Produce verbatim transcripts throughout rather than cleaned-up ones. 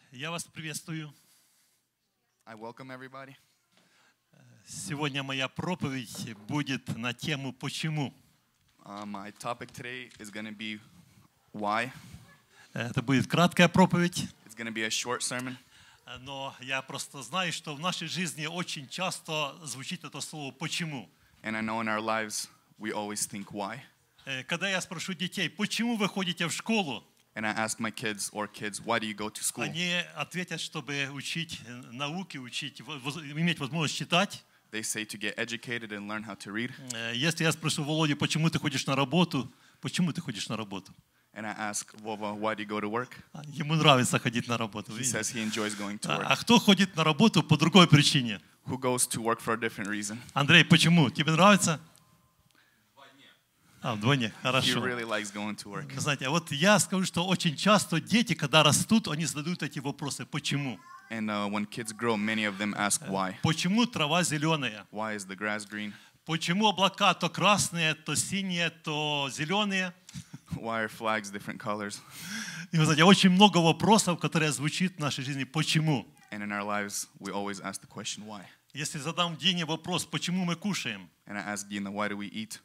Я вас приветствую. I welcome everybody. Сегодня моя проповедь будет на тему «Почему?». Uh, my topic today is going to be why. Это будет краткая проповедь, It's going to be a short sermon, но я просто знаю, что в нашей жизни очень часто звучит это слово «почему?». and I know in our lives we always think why. Когда я спрошу детей, почему вы ходите в школу, And I ask my kids or kids, why do you go to school? они ответят, чтобы учить науки, учить, иметь возможность читать. They say to get educated and learn how to read. Если я спрошу Володю, почему ты ходишь на работу, почему ты ходишь на работу? And I ask Vova, why do you go to work? Ему нравится ходить на работу. He says he enjoys going to work. А кто ходит на работу по другой причине? Who goes to work for a different reason? Андрей, почему? Тебе нравится? А, вдвойне, He хорошо. really likes going to work. Вы знаете, а вот я скажу, что очень часто дети, когда растут, они задают эти вопросы. Почему? And uh, when kids grow, many of them ask why. Почему трава зеленая? Why is the grass green? Почему облака то красные, то синие, то зеленые? Why are flags different colors? И вы знаете, очень много вопросов, которые звучат в нашей жизни. Почему? And in our lives, we always ask the question why. Если задам Дине вопрос, почему мы кушаем? And I ask Dina, why do we eat?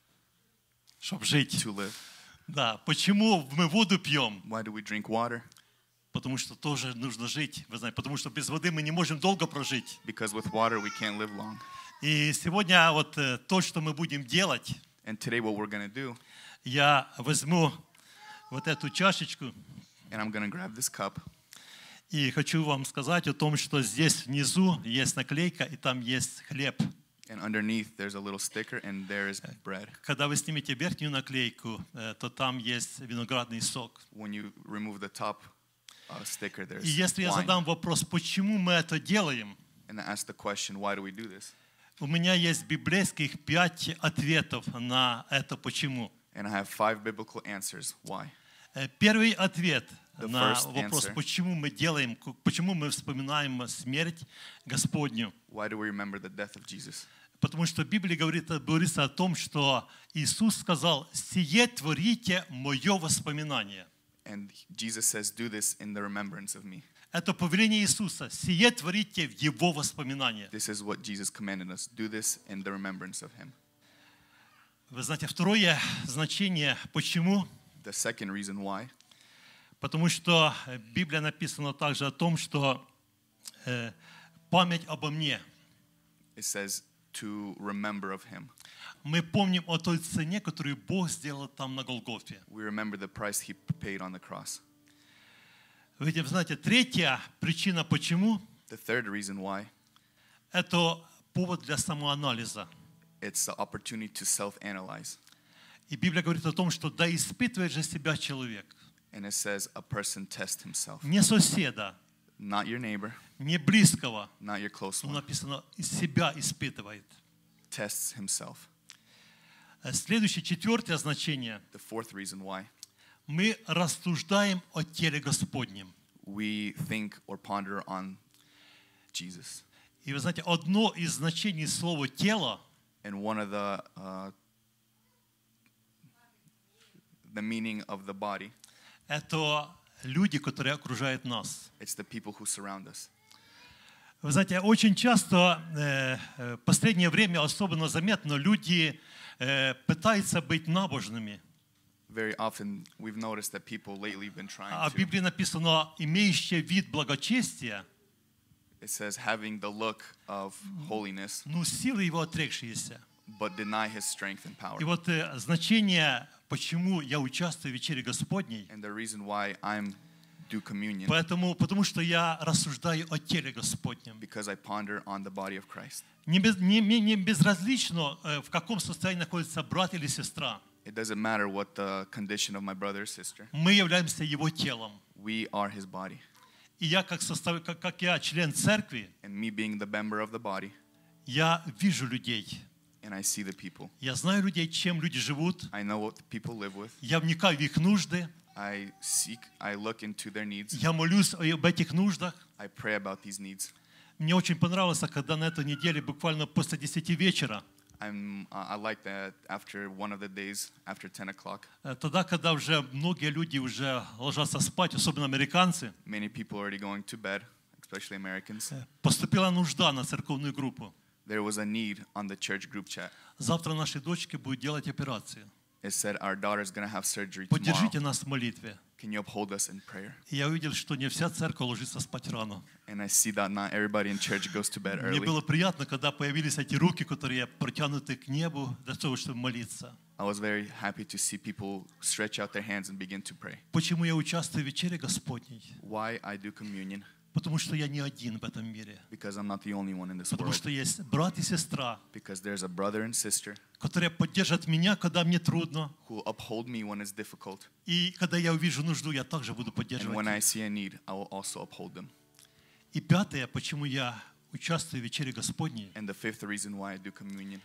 Чтобы жить. To live. Да. Почему мы воду пьем? Why do we drink water? Потому что тоже нужно жить. Вы знаете, потому что без воды мы не можем долго прожить. Because with water we can't live long. И сегодня вот то, что мы будем делать, And today what we're going to do, я возьму вот эту чашечку and I'm going to grab this cup, и хочу вам сказать о том, что здесь внизу есть наклейка, и там есть хлеб. and underneath there's a little sticker, and there is bread. Когда вы снимете верхнюю наклейку, то там есть виноградный сок. When you remove the top uh, sticker, there's И если я wine. задам вопрос, почему мы это делаем, And I ask the question, why do we do this? у меня есть библейских пять ответов на это «почему». And I have five biblical answers why. Первый ответ The на first вопрос, answer. почему мы делаем, почему мы вспоминаем смерть Господню. Why do we remember the death of Jesus? Потому что в Библии говорит, говорится о том, что Иисус сказал: «Сие творите мое воспоминание». And Jesus says, do this in the remembrance of me. Это повеление Иисуса. «Сие творите в Его воспоминание». This is what Jesus commanded us. Do this in the remembrance of him. Вы знаете, второе значение «почему». The second reason why, Потому что Библия написана также о том, что э, память обо мне. it says to remember of him. Мы помним о той цене, которую Бог сделал там на Голгофе. We remember the price he paid on the cross. Вы знаете, третья причина «почему» The third reason why, — это повод для самоанализа. it's the opportunity to self-analyze. И Библия говорит о том, что да испытывает же себя человек. And it says a person test himself. Не соседа, Not your neighbor, не близкого, not your close но one. написано, из себя испытывает. Tests himself. Следующее, четвертое значение. The fourth reason why, Мы рассуждаем о теле Господнем. we think or ponder on Jesus. И вы знаете, одно из значений слова «тело» And one of the uh, the meaning of the body, — это люди, которые окружают нас. it's the people who surround us. Вы знаете, очень часто, в последнее время особенно заметно, люди пытаются быть набожными. Very often we've noticed that people lately have been А trying в to. Библии написано «имеющий вид благочестия», It says having the look of holiness, но силы его отрекшиеся. but deny his strength and power. И вот значение, почему я участвую в вечере Господней, And the reason why I'm do communion, поэтому, потому что я рассуждаю о теле Господнем. because I ponder on the body of Christ. Не, без, не, не безразлично, в каком состоянии находится брат или сестра. It doesn't matter what the condition of my brother or sister. Мы являемся его телом. We are his body. И я, как, состав, как, как я член церкви, And me being the member of the body, я вижу людей. and I see the people. Я знаю людей, чем люди живут. I know what people live with. Я вникаю в их нужды. I seek, I look into their needs. Я молюсь об этих нуждах. I pray about these needs. Мне очень понравилось, когда на этой неделе, буквально после десяти вечера, I'm, uh, I like that after one of the days, after ten o'clock, Э, Тогда, когда уже многие люди уже ложатся спать, особенно американцы, many people are already going to bed, especially Americans. э, поступила нужда на церковную группу. There was a need on the church group chat. Завтра нашей дочке будет делать операцию. It said, our daughter's going to have surgery tomorrow. Поддержите нас в молитве. Can you uphold us in prayer? И я увидел, что не вся церковь ложится спать рано. And I see that not everybody in church goes to bed Мне early. было приятно, когда появились эти руки, которые протянуты к небу для того, чтобы молиться. I was very happy to see people stretch out their hands and begin to pray. Почему я участвую в вечере Господней? Why I do communion? Потому что я не один в этом мире. Because I'm not the only one in this Потому world. что есть брат и сестра, Because there's a brother and sister которые поддержат меня, когда мне трудно. who uphold me when it's difficult. И когда я увижу нужду, я также буду And поддерживать when I их. see a need, I will also uphold them. И пятое, почему я участвую в вечере Господней, And the fifth reason why I do communion,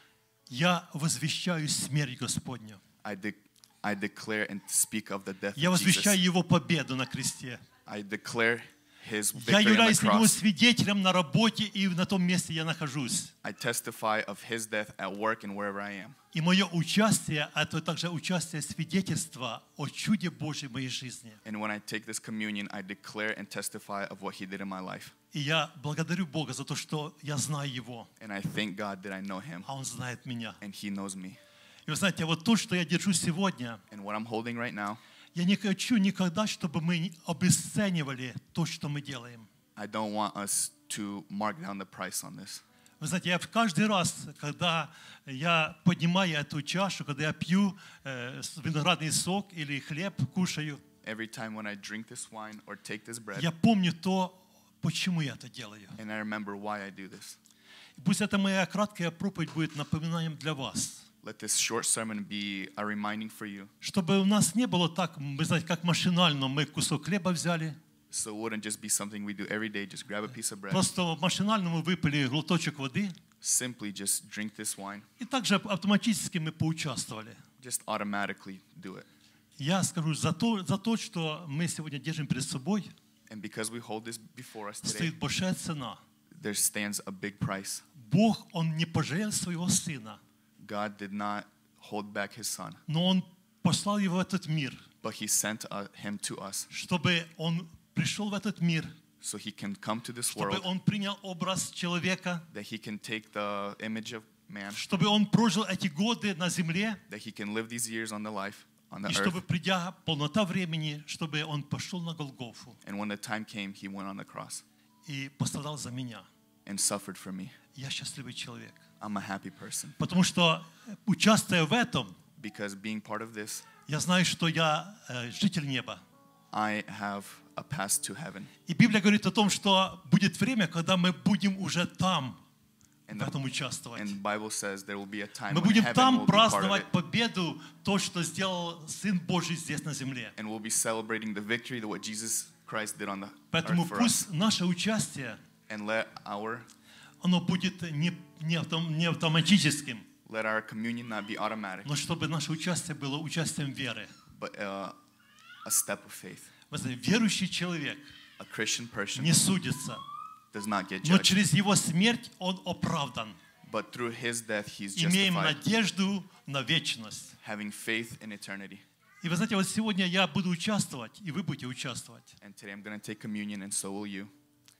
я возвещаю смерть Господню. I, de- I declare and speak of the death Я of возвещаю Jesus. Его победу на кресте. I declare His Я victory on the являюсь Его cross. свидетелем на работе и на том месте, где я нахожусь. I testify of His death at work and wherever I am. И мое участие – это также участие свидетельства о чуде Божьей в моей жизни. And when I take this communion, I declare and testify of what He did in my life. И я благодарю Бога за то, что я знаю Его, And I thank God that I know Him а Он знает меня. and He knows me. И вы знаете, вот то, что я держу сегодня, And what I'm holding right now, я не хочу никогда, чтобы мы обесценивали то, что мы делаем. I don't want us to mark down the price on this. Вы знаете, я каждый раз, когда я поднимаю эту чашу, когда я пью э, виноградный сок или хлеб, кушаю, Every time when I drink this wine or take this bread, я помню то, почему я это делаю. and I remember why I do this. И пусть эта моя краткая проповедь будет напоминанием для вас, Let this short sermon be a reminding for you, чтобы у нас не было так, вы знаете, как машинально мы кусок хлеба взяли, so it wouldn't just be something we do every day, just grab a piece of bread, просто машинально мы выпили глоточек воды, simply just drink this wine, и также автоматически мы поучаствовали. just automatically do it. Я скажу, за то, за то, что мы сегодня держим перед собой, And because we hold this before us today, стоит большая цена. there stands a big price. Бог, Он не пожалел своего Сына, God did not hold back His Son, но Он послал Его в этот мир, but He sent uh, Him to us чтобы Он пришел в этот мир, so He can come to this чтобы world, Он принял образ человека, that He can take the image of man, чтобы Он прожил эти годы на земле, that He can live these years on the life, on the и чтобы, earth. придя полнота времени, чтобы Он пошел на Голгофу And when the time came, He went on the cross и пострадал за меня. and suffered for me. Я счастливый человек. I'm a happy person Потому что, участвуя в этом, because being part of this, я знаю, что я э, житель неба. I have a path to heaven. И Библия говорит о том, что будет время, когда мы будем уже там, And в этом the, участвовать. and the Bible says there will be a time Мы when будем heaven will там be part of праздновать it, победу, то, что сделал Сын Божий здесь на земле. and we'll be celebrating the victory that what Jesus Christ did on the Поэтому earth for us. пусть наше участие, And let our оно будет не, не, автом- не автоматическим, let our communion not be automatic, но чтобы наше участие было участием веры. but uh, a step of faith. Вы знаете, верующий человек A Christian person не судится, does not get но judged, через его смерть он оправдан. but through His death He's Имеем justified, надежду на вечность. having faith in eternity. И вы знаете, вот сегодня я буду участвовать, и вы будете участвовать. And today I'm going to take communion, and so will you.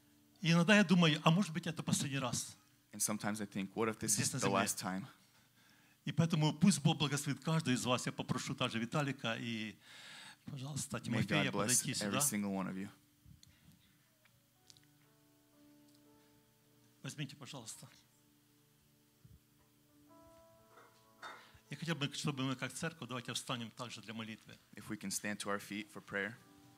И иногда я думаю, а может быть это последний раз. And sometimes I think, what if this Здесь is на the земле. last time? И поэтому пусть Бог благословит каждого из вас. Я попрошу также Виталика и, пожалуйста, May Тимофея God bless подойти every сюда. single one of you. Возьмите, пожалуйста. Я хотел бы, чтобы мы как церковь, давайте встанем также для молитвы. If we can stand to our feet for prayer.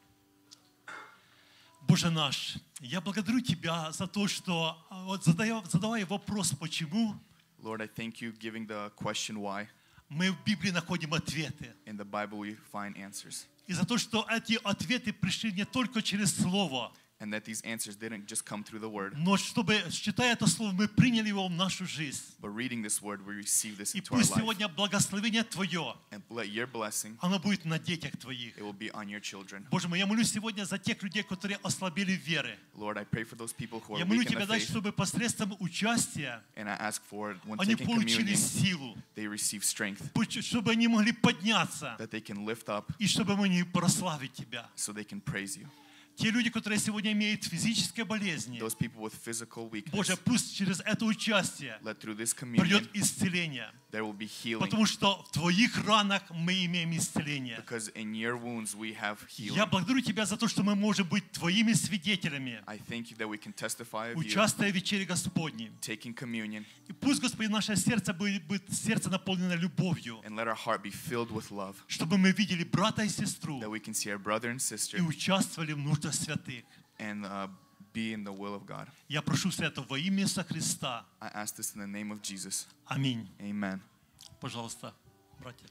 Боже наш, я благодарю Тебя за то, что, вот задая, задавая вопрос, почему, Lord, I thank you giving the question why. мы в Библии находим ответы. In the Bible we find answers. И за то, что эти ответы пришли не только через Слово, And that these answers didn't just come through the word. Но чтобы, читая это слово, мы приняли его в нашу жизнь. But reading this word, we receive this И into our пусть life. сегодня благословение Твое, And let your blessing, оно будет на детях Твоих. it will be on your children. Боже мой, я молюсь сегодня за тех людей, которые ослабели в вере. Lord, I pray for those people who are Я молю weak in Тебя the дать, faith. чтобы посредством участия And I ask for, when они taking получили communion, силу, they receive strength, пусть- чтобы они могли подняться that they can lift up и чтобы мы могли прославить Тебя. so they can praise you. Те люди, которые сегодня имеют физические болезни, Those people with physical weakness, Боже, пусть через это участие let through this придет communion, исцеление. there will be healing. Потому что в Твоих ранах мы имеем исцеление. Because in your wounds we have healing. Я благодарю Тебя за то, что мы можем быть Твоими свидетелями, I thank you that we can testify of you, участвуя в вечере Господней. taking communion, И пусть, Господи, наше сердце будет, будет сердце наполнено любовью, and let our heart be filled with love, чтобы мы видели брата и сестру that we can see our brother and и sister участвовали в нуждах святых. and uh, be in the will of God. Я прошу все это во имя Иисуса Христа. I ask this in the name of Jesus. Аминь. Amen. Пожалуйста, братья.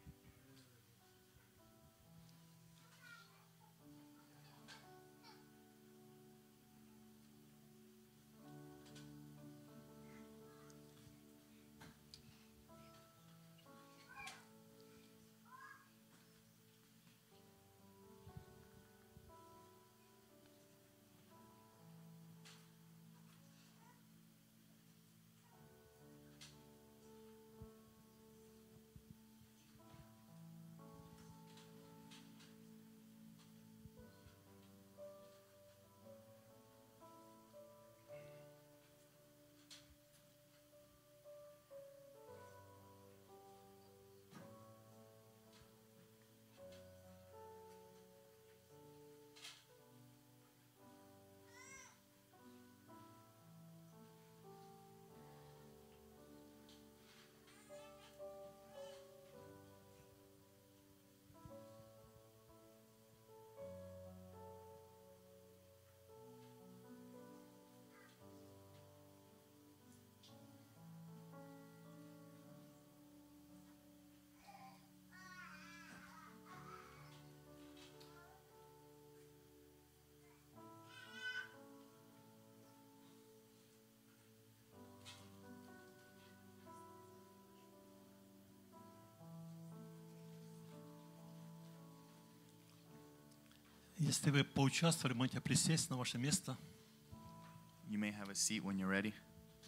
Если вы поучаствовали, можете присесть на ваше место. You may have a seat when you're ready.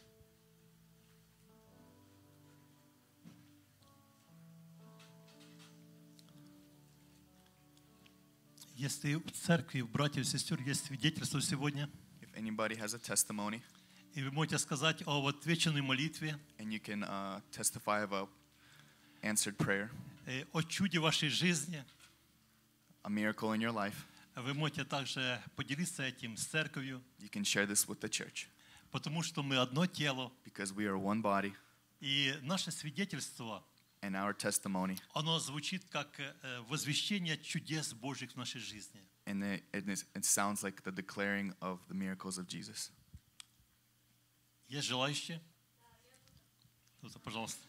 Если в церкви, у братьев и сестер есть свидетельство сегодня, If anybody has a testimony, и вы можете сказать о отвеченной молитве, and you can uh, testify of a answered prayer, э, о чуде вашей жизни, a miracle in your life, вы можете также поделиться этим с церковью, you can share this with the church. потому что мы одно тело, Because we are one body, и наше свидетельство, and our testimony, оно звучит как э, возвещение чудес Божьих в нашей жизни. and it, it, is, it sounds like the declaring of the miracles of Jesus. Есть желающие? Кто-то, пожалуйста.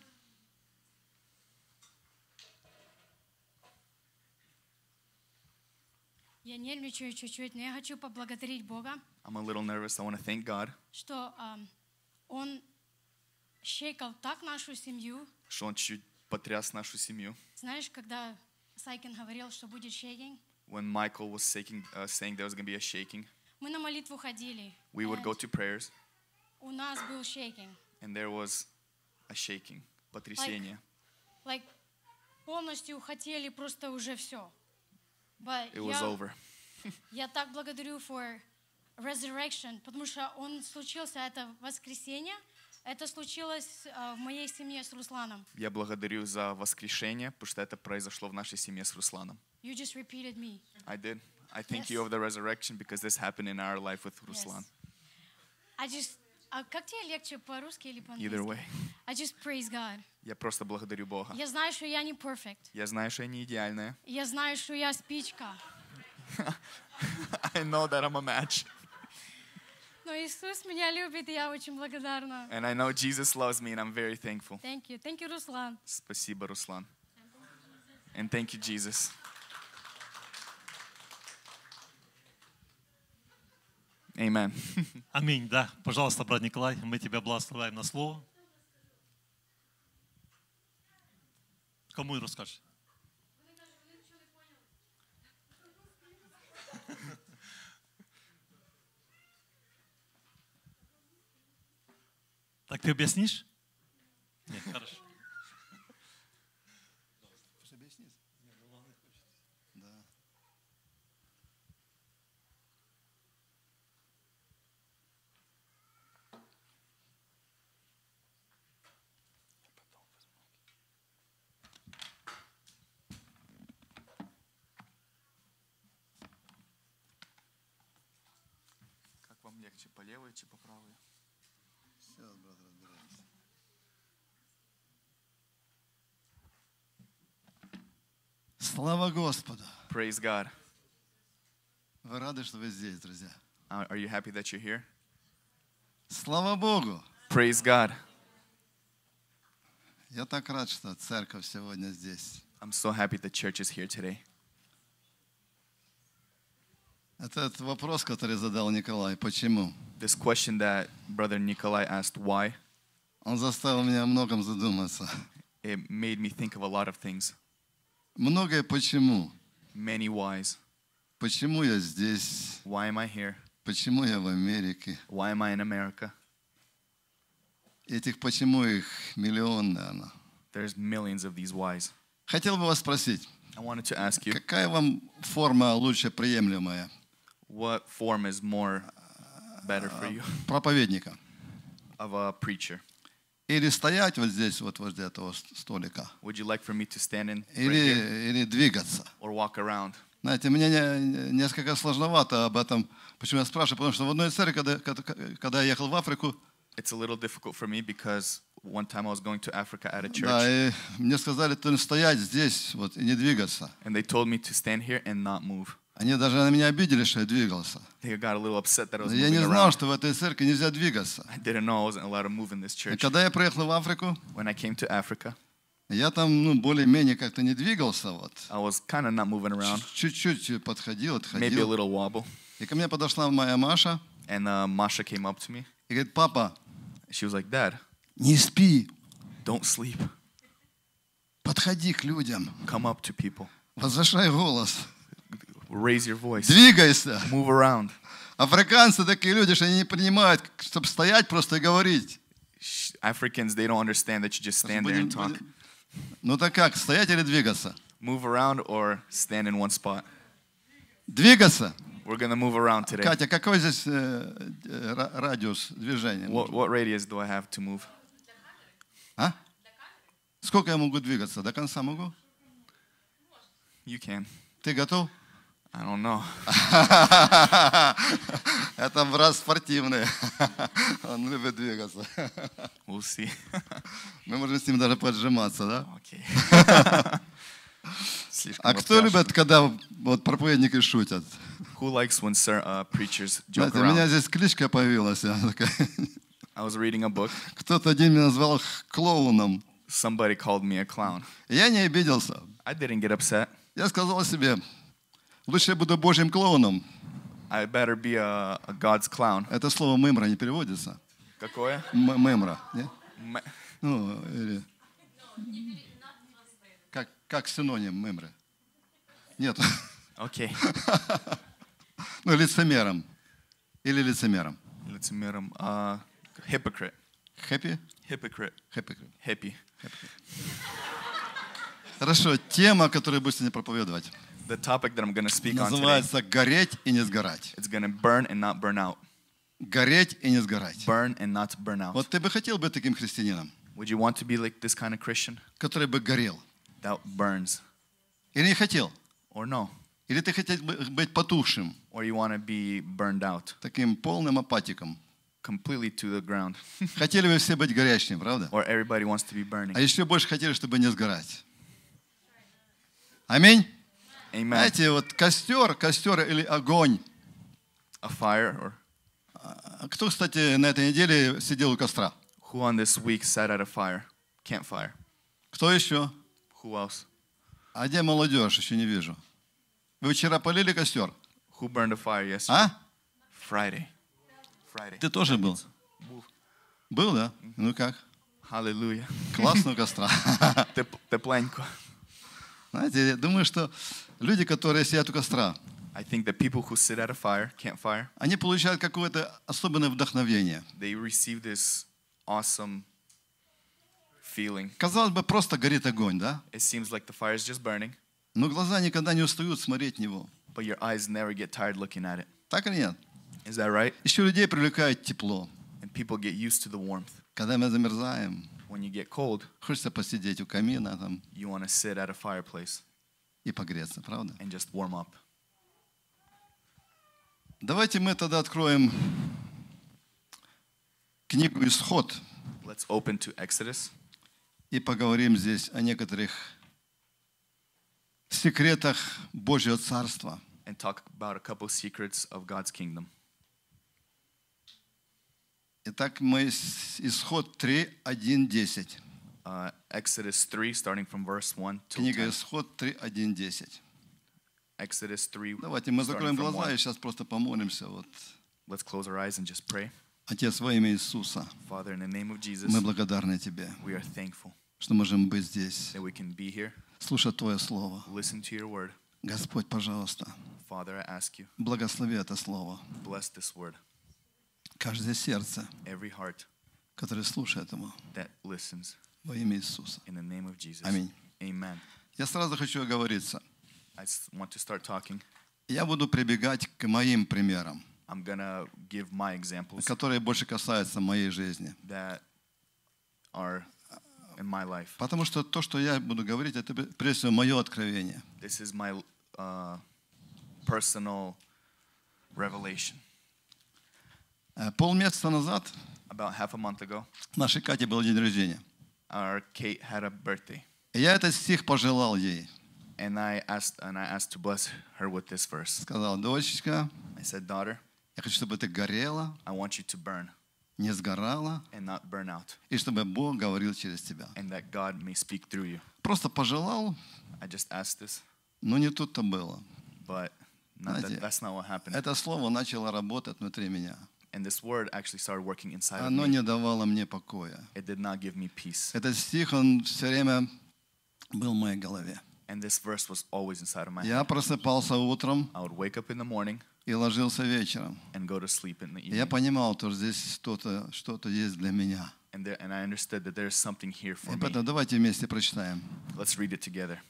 Я нервничаю чуть-чуть, но я хочу поблагодарить Бога, I'm a little nervous. I want to thank God, что ам, Он щекал так нашу семью. что Он чуть потряс нашу семью. Знаешь, когда Сайкин говорил, что будет shaking, When Michael was shaking, uh, saying there was going to be a shaking, мы на молитву ходили. we would and go to prayers, У нас был shaking. and there was a shaking, потрясение. Like, полностью хотели просто уже все. But It was я, over. я так благодарю for resurrection, потому что он случился, это воскресенье, это случилось а, в моей семье с Русланом. Я благодарю за воскрешение, потому что это произошло в нашей семье с Русланом. You just repeated me. I did. I thank Yes. you of the resurrection because this happened in our life with Yes. Ruslan. I just, а как тебе легче, по-русски или по-английски? Either way. I just praise God. Я просто благодарю Бога. Я знаю, что я не perfect. Я знаю, что я не идеальная. Я знаю, что я спичка. I know that I'm a match. Но Иисус меня любит, и я очень благодарна. And I know Jesus loves me and I'm very thankful. Thank you. Thank you, Руслан. Спасибо, Руслан. And thank you, Jesus. Amen. Аминь, да. Пожалуйста, брат Николай, мы тебя благословляем на слово. Кому расскажешь? Так ты объяснишь? Нет, хорошо. Как вам легче, по левой или по правой? Сейчас, брат, разбираемся. Слава Господу! Praise God. Вы рады, что вы здесь, друзья? Uh, Are you happy that you're here? Слава Богу! Praise God. Я так рад, что церковь сегодня здесь. I'm so happy the church is here today. Этот вопрос, который задал Николай, почему? This question that Brother Nikolai asked, why, Он заставил меня о многом задуматься. it made me think of a lot of things. Многое почему? Many whys. Почему я здесь? Why am I here? Почему я в Америке? Why am I in America? Этих почему их миллион, наверное. There's millions of these whys. Хотел бы вас спросить, I wanted to ask you, какая вам форма лучше приемлемая? what form is more better for you Проповедника. of a preacher? Или стоять вот здесь, вот возле этого столика? Would you like for me to stand in right Или, here или двигаться? or walk around? Знаете, мне не- несколько сложновато об этом. Почему я спрашиваю? Потому что в одной церкви, когда, когда- когда я ехал в Африку, It's a little difficult for me because one time I was going to Africa at a church, да, и мне сказали, ты стоять здесь вот, и не двигаться. and they told me to stand here and not move. Они даже на меня обиделись, что я двигался. They got a little upset that I was Но я moving не знал, around. что в этой церкви нельзя двигаться. I didn't know I wasn't allowed to move in this И church. когда я приехал в Африку, When I came to Africa, я там ну, более-менее как-то не двигался. Вот. I was kind of not moving around, Чуть-чуть подходил, maybe a отходил. little wobble. И ко мне подошла моя Маша And uh, Masha came up to me. и говорит, папа, She was like, Dad, не спи, don't sleep. подходи к людям, Come up to people. возвышай голос, Raise your voice. двигайся. Move around. Африканцы такие люди, что они не принимают, чтобы стоять просто и говорить. Sh- Africans, they don't understand that you just stand there and Будем- talk. будем- Ну так как, стоять или двигаться? Move around or stand in one spot. Двигаться. We're going to move around today. Катя, какой здесь э, э, ра- радиус движения? What, what radius do I have to move? А? Сколько я могу двигаться? До конца могу? You can. Ты готов? I don't know. Это брат спортивный. Он любит двигаться. We'll see. Мы можем с ним даже поджиматься, да? Okay. Слишком А кто обтяжно. любит, когда вот проповедники шутят? Who likes when sir, uh, preachers joke Знаете, у меня around? здесь кличка появилась. она такая. I was reading a book. Кто-то один меня назвал клоуном. Somebody called me a clown. Я не обиделся. I didn't get upset. Я сказал себе, лучше я буду Божьим клоуном. I better be a, a God's clown. Это слово мемра не переводится. Какое? М- мемра. Не? Me- Ну, или... Как, как синоним мемры. Нет. Okay. Ну, лицемером. Или лицемером. Лицемером. Uh, hypocrite. Хэппи? Hypocrite. Хэппи. Hippie. Хорошо. Тема, которую будете сегодня проповедовать, The topic that I'm going to speak on today, называется «Гореть и не сгорать». it's going to burn and not burn out. Гореть и не сгорать. Burn and not burn out. Вот ты бы хотел быть таким христианином, Would you want to be like this kind of Christian который бы горел? that burns? Или не хотел? Or no? Или ты хотел бы быть потухшим, Or you want to be burned out, таким полным апатиком? completely to the ground? Хотели бы все быть горящими, правда? Or everybody wants to be burning? А еще больше хотели, чтобы не сгорать. Аминь. Amen. Знаете, вот костер, костер или огонь. A fire? Or А кто, кстати, на этой неделе сидел у костра? who on this week sat at a fire? Campfire. Кто еще? Who else? А где молодежь? Еще не вижу. Вы вчера полили костер? Who burned a fire yesterday? А? Friday. Friday. Ты тоже был? Был, да? Ну как? Hallelujah. Классно у костра. Теп- Тепленько. Знаете, я думаю, что люди, которые сидят у костра, I think that people who sit at a fire, campfire, они получают какое-то особенное вдохновение. they receive this awesome feeling. Казалось бы, просто горит огонь, да? It seems like the fire is just burning, Но глаза никогда не устают смотреть в него. but your eyes never get tired looking at it. Так или нет? Is that right? Еще людей привлекает тепло. And people get used to the warmth. Когда мы замерзаем, When you get cold, хочется посидеть у камина там you want to sit at a fireplace и погреться, правда? and just warm up. Давайте мы тогда откроем книгу «Исход» Let's open to Exodus и поговорим здесь о некоторых секретах Божьего Царства. and talk about a couple secrets of God's kingdom. Итак, мы с- Исход три, один, десять. Uh, Exodus three, starting from verse one to Книга ten. Исход три, один, десять. Exodus three, Давайте мы starting закроем from глаза и one. сейчас просто помолимся. Вот. Let's close our eyes and just pray. Отец, во имя Иисуса, Father, in the name of Jesus, мы благодарны Тебе, we are thankful что можем быть здесь, that we can be here, слушать Твое Слово. listen to your word. Господь, пожалуйста, Father, I ask you, благослови это Слово. bless this word. Каждое сердце, Every heart которое слушает его, that listens, во имя Иисуса. in the name of Jesus. Аминь. Amen. Я сразу хочу оговориться. I s- want to start talking. Я буду прибегать к моим примерам, I'm going to give my examples которые больше касаются моей жизни. that are in my life. Потому что то, что я буду говорить, это прежде всего мое откровение. This is my uh, personal revelation. Э, Полмесяца назад About half a month ago, нашей Кате был день рождения. our Kate had a birthday, И я этот стих пожелал ей. and I asked and I asked to bless her with this verse. Сказал: дочечка, I said, "Daughter, я хочу, чтобы ты горела, I want you to burn не сгорала, and not burn out, и чтобы Бог говорил через тебя. and that God may speak through you." Просто пожелал, I just asked this, но не тут-то было. but not Знаете, that, that's not what happened. Это слово начало работать внутри меня. And this word actually started working inside of Оно me. не давало мне покоя. It did not give me peace. Этот стих, он все время был в моей голове. And this verse was always inside of my Я head. просыпался утром I would wake up in the morning и ложился вечером. and go to sleep in the И я evening. понимал, что здесь что-то, что-то есть для меня. And, there, and I understood that there's something here for И me. поэтому давайте вместе прочитаем. Let's read it together.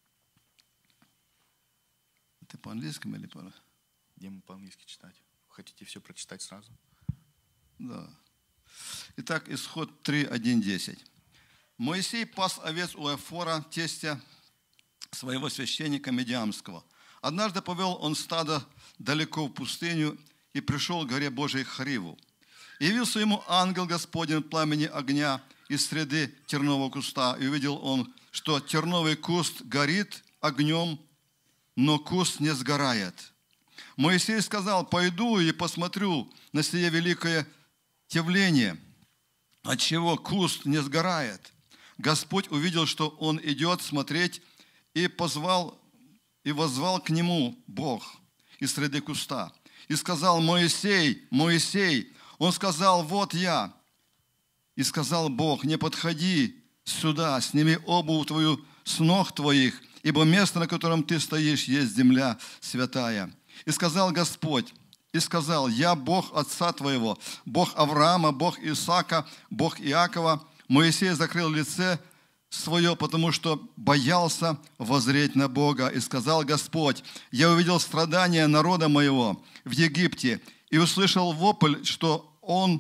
Ты по-английски или по... Где мы по-английски читать? Хотите все прочитать сразу? Да. Итак, Исход три, один, десять. Моисей пас овец у Эфора, тестя своего священника Медиамского. Однажды повел он стадо далеко в пустыню и пришел к горе Божией Хариву. И явился ему ангел Господень в пламени огня из среды тернового куста. И увидел он, что терновый куст горит огнем, но куст не сгорает. Моисей сказал: пойду и посмотрю на сие великое явление, отчего куст не сгорает. Господь увидел, что он идет смотреть, и позвал, и воззвал к нему Бог из среды куста. И сказал: Моисей, Моисей. Он сказал: вот я. И сказал Бог: не подходи сюда, сними обувь твою с ног твоих, ибо место, на котором ты стоишь, есть земля святая. И сказал Господь, и сказал: я Бог отца твоего, Бог Авраама, Бог Исаака, Бог Иакова. Моисей закрыл лице свое, потому что боялся воззреть на Бога. И сказал Господь: я увидел страдания народа моего в Египте, и услышал вопль, что он,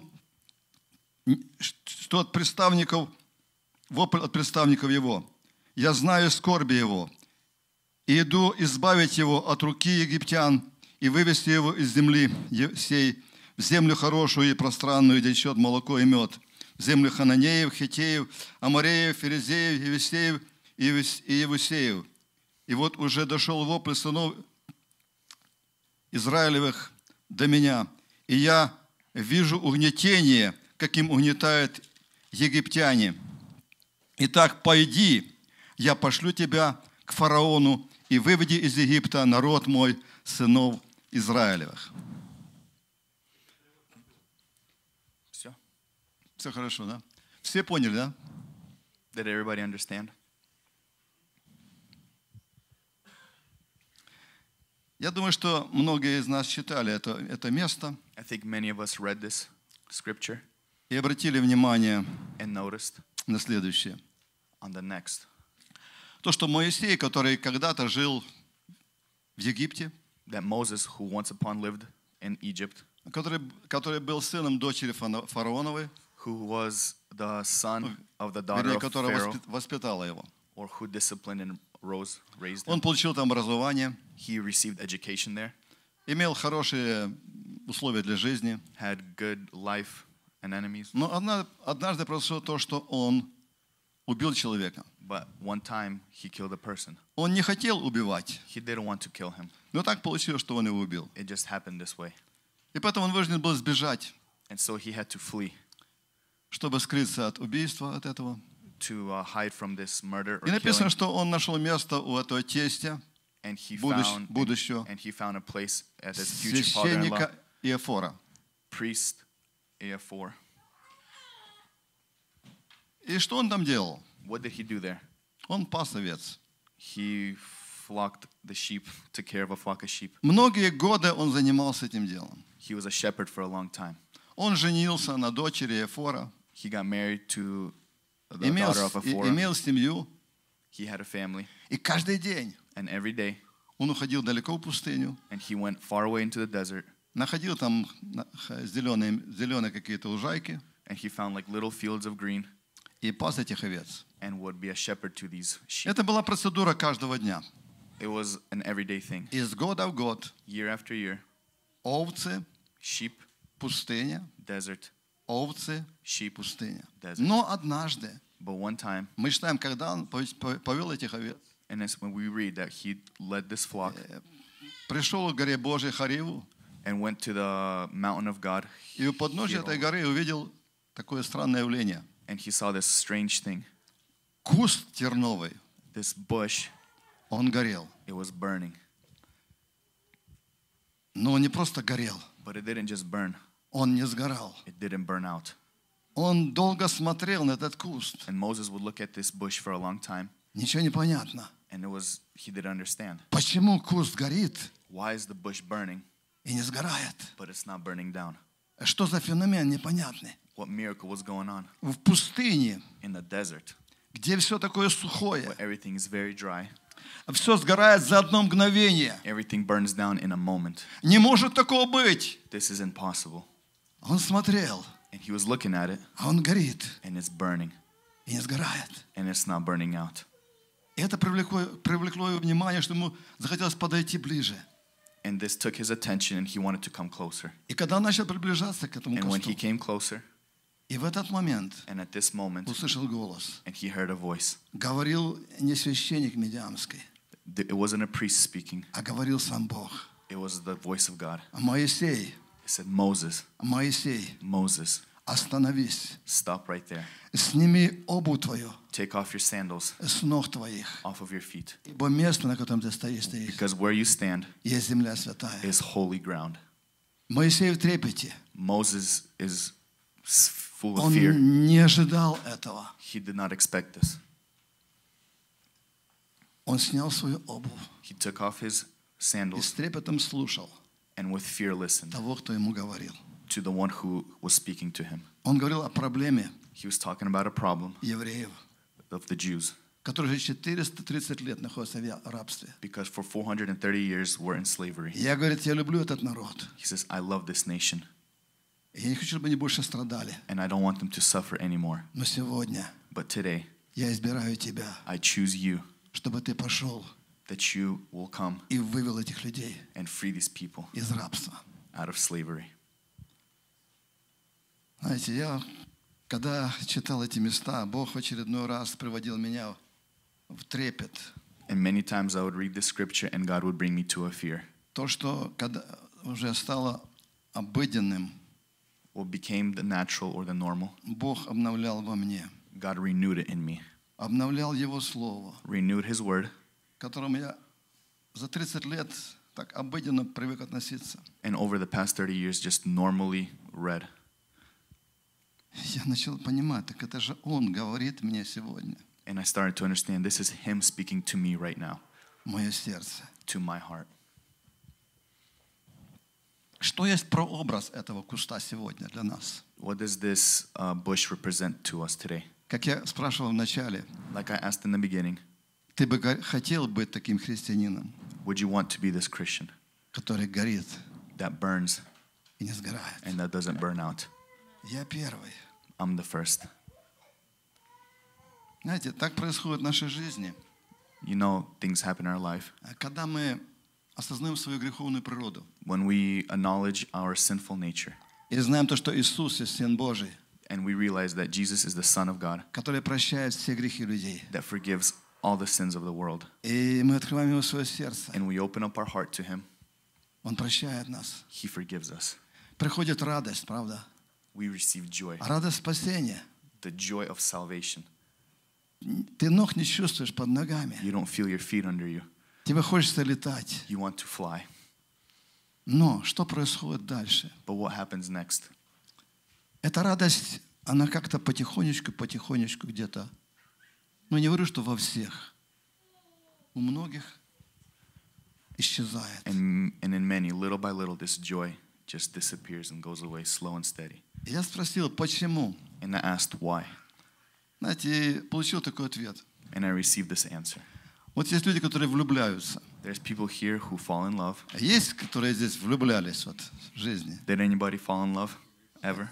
что от представников, вопль от представников его. Я знаю скорби его, и иду избавить его от руки египтян и вывести его из земли сей в землю хорошую и пространную, где течет молоко и мед, в землю хананеев, хитеев, амореев, ферезеев, евсеев и евусеев. И вот уже дошел вопль сынов Израилевых до меня, и я вижу угнетение, каким угнетают египтяне. Итак, пойди, я пошлю тебя к фараону, и выведи из Египта народ мой, сынов Израилевых. Все хорошо, да? Все поняли, да? Did everybody understand? Я думаю, что многие из нас читали это, это место I think many of us read this scripture и обратили внимание and noticed на следующее. on the next. То, что Моисей, который когда-то жил в Египте, That Moses, who once upon lived in Egypt, который, который был сыном дочери фана- фараоновой, who was the son of the daughter вернее, of которая Pharaoh, воспит- воспитала его. or who disciplined and rose, raised Он him. получил там образование, He received education there, имел хорошие условия для жизни. had good life and enemies. Но одна- однажды произошло то, что он убил человека. But one time he killed a person. Он не хотел убивать, He didn't want to kill him. но так получилось, что он его убил. It just happened this way. И поэтому он вынужден был сбежать, And so he had to flee чтобы скрыться от убийства, от этого. to uh, hide from this murder И or написано, killing. что он нашел место у этого тестя, And he будущ- found будущего and he found a place at his future father-in-law, священника Иофора. priest Aaphor. И что он там делал? What did he do there? Он пас овец. He flocked the sheep, took care of a flock of sheep. Многие годы он занимался этим делом. He was a shepherd for a long time. Он женился на дочери Иофора, He got married to the имел, daughter of и- Ephora. имел семью. He had a family, И каждый день and every day, он уходил далеко в пустыню, and he went far away into the desert, находил там зеленые, зеленые какие-то лужайки and he found like little fields of green, и пас этих овец. and would be a shepherd to these sheep. Это была процедура каждого дня. It was an everyday thing. Из года в год Year after year, овцы, sheep, пустыня, desert, овцы, sheep, пустыня. desert. Но однажды, But one time, мы читаем, когда он повел этих овец, and it's when we read that he led this flock пришел к горе Божьей Хариву, and went to the mountain of God, и у подножия этой горы увидел такое странное явление. and he saw this strange thing. Куст терновый, This bush, он горел. it was burning. Но он не просто горел, But it didn't just burn. он не сгорал. It didn't burn out. Он долго смотрел на этот куст. And Moses would look at this bush for a long time, Ничего не понятно. and it was he didn't understand. Почему куст горит Why is the bush burning, и не сгорает? but it's not burning down? Что за феномен непонятный? What miracle was going on В пустыне, in the desert, где все такое сухое, where everything is very dry, все сгорает за одно мгновение. everything burns down in a moment? Не может такого быть. This is impossible. Он смотрел, And he was looking at it, а он горит and it's burning, и не сгорает. and it's not burning out. И это привлекло, привлекло его внимание, что ему захотелось подойти ближе. And this took his attention, and he wanted to come closer. И когда он начал приближаться к этому And when he кусту, came closer, и в этот момент and at this moment, услышал голос. and he heard a voice. Говорил не священник Медиамский, It wasn't a priest speaking. а говорил сам Бог. It was the voice of God. Моисей, It said, Moses, Моисей, Moses, остановись, stop right there. сними обувь твою Take off your sandals с ног твоих, off of your feet. ибо место, на котором ты стоишь, стоишь, Because where you stand есть земля святая. is holy ground. Моисей в трепете. Moses is s- full of Он fear. не ожидал этого. He did not expect this. Он снял свою обувь He took off his и sandals с трепетом слушал and with fear listened того, кто ему говорил. to the one who was speaking to him. Он говорил о проблеме He was talking about a problem евреев, of the Jews, которые уже четыреста тридцать лет находятся в рабстве. because for four hundred thirty years we're in slavery. Я, говорит, я люблю этот народ. He says, I love this nation, Я не хочу, чтобы они больше страдали. and I don't want them to suffer anymore. Но сегодня But today, я избираю тебя, I choose you, чтобы ты пошел that you will come и вывел этих людей and free these people из рабства. out of slavery. Знаете, я, когда читал эти места, Бог в очередной раз приводил меня в трепет. And many times I would read this scripture and God would bring me to a fear. То, что когда уже стало обыденным, What became the natural or the normal, Бог обновлял во мне. God renewed it in me, Обновлял Его Слово, renewed His word, к которому я за тридцать лет так обыденно привык относиться. and over the past thirty years just normally read. Я начал понимать, так это же Он говорит мне сегодня, And I started to understand this is Him speaking to me right now, мое сердце. to my heart. Что есть прообраз этого куста сегодня для нас? What does this uh, bush represent to us today? Как я спрашивал в начале, Like I asked in the beginning, ты бы го- хотел быть таким христианином, would you want to be this Christian который горит that burns и не сгорает? and that doesn't burn out? Я первый. I'm the first. Знаете, так происходит в нашей жизни. You know, things happen in our life. Когда мы осознаем свою греховную природу When we acknowledge our sinful nature и знаем то, что Иисус есть Сын Божий, and we realize that Jesus is the Son of God который прощает все грехи людей. that forgives all the sins of the world, И мы открываем Его свое сердце. and we open up our heart to Him, Он прощает нас. He forgives us. Приходит радость, правда? We receive joy, Радость спасения. the joy of salvation. Ты ног не чувствуешь под ногами. You don't feel your feet under you. Тебе хочется летать. You want to fly. Но что происходит дальше? But what happens next? Эта радость, она как-то потихонечку, потихонечку где-то, ну не говорю, что во всех, у многих исчезает. And, and in many, little by little, this joy just disappears and goes away slow and steady. Я спросил, почему? And I asked why, Знаете, получил такой ответ. and I received this answer. Вот есть люди, которые влюбляются. There's people here who fall in love. А есть, которые здесь влюблялись вот, в жизни. Did anybody fall in love ever?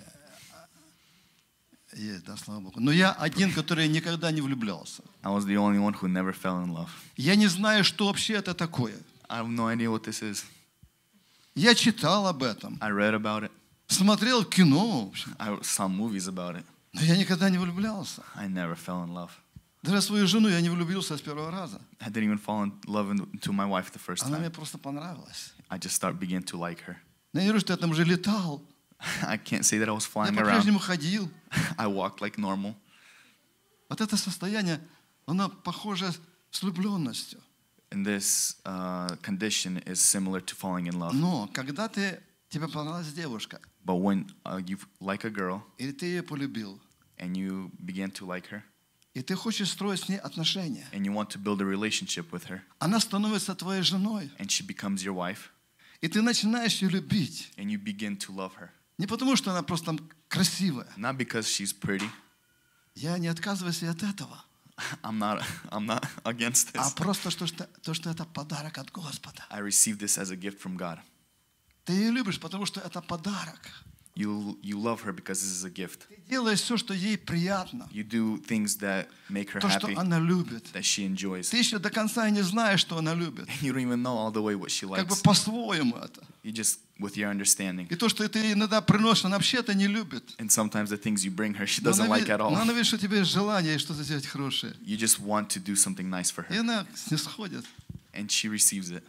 Есть, да, слава Богу. Но я один, который никогда не влюблялся. I was the only one who never fell in love. Я не знаю, что вообще это такое. I have no idea what this is. Я читал об этом, I read about it. смотрел кино, в общем, I saw movies about it. но я никогда не влюблялся. I never fell in love. Даже в свою жену я не влюбился с первого раза. I didn't even fall in love into my wife the first Она мне time. просто понравилась. I just start began to like her. Я не говорю, что я там уже летал. I can't say that I was Я flying around. по-прежнему ходил. I walked like normal. Вот это состояние, оно похоже с влюбленностью. And this uh, condition is similar to falling in love. Но когда ты, тебе понравилась девушка, But when uh, you like a girl или ты ее полюбил, and you begin to like her и ты хочешь строить с ней отношения, and you want to build a relationship with her она становится твоей женой, and she becomes your wife и ты начинаешь ее любить. and you begin to love her, Не потому, что она просто красивая. not because she's pretty. Я не отказываюсь и от этого. I'm not I'm not against А this. просто то что, то, что это подарок от Господа. I received this as a gift from God. Ты ее любишь, потому что это подарок. You you love her because this is a gift. Ты делаешь все, что ей приятно. You do things that make her То, что happy, она любит. that she enjoys. Ты еще до конца и не знаешь, что она любит. And you don't even know all the way what she Как бы likes. по-своему это. You just with your understanding. И то, что ты иногда приносишь, она вообще это не любит. And sometimes the things you bring her, she Но doesn't она, like ви- at all. но она видит, что у тебя есть желание что-то сделать хорошее. You just want to do something nice for И her, она снисходит. and she receives it.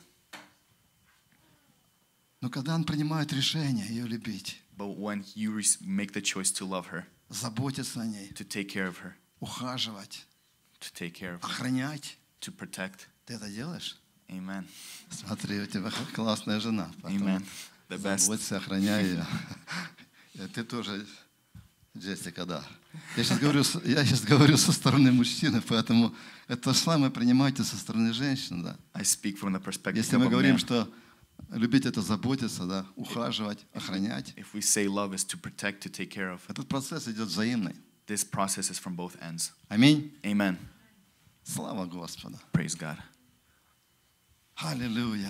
Но когда он принимает решение ее любить, But when you re- make the choice to love her, заботиться о ней, to take care of her, ухаживать, to take care of her, охранять, to protect, ты это делаешь? amen, Смотри, у тебя классная жена. Поэтому amen, the best. заботься, охраняй ее. И ты тоже, Джессика, да. Я сейчас говорю, с- я сейчас говорю со стороны мужчины, поэтому это самое принимайте со стороны женщин, да. I speak from the perspective Если of мы a говорим, man. что любить это заботиться, да, ухаживать, охранять, If we say love is to protect, to take care of, этот процесс идет взаимный. this process is from both ends. Аминь. Amen. Слава Господу. Praise God. Аллилуйя.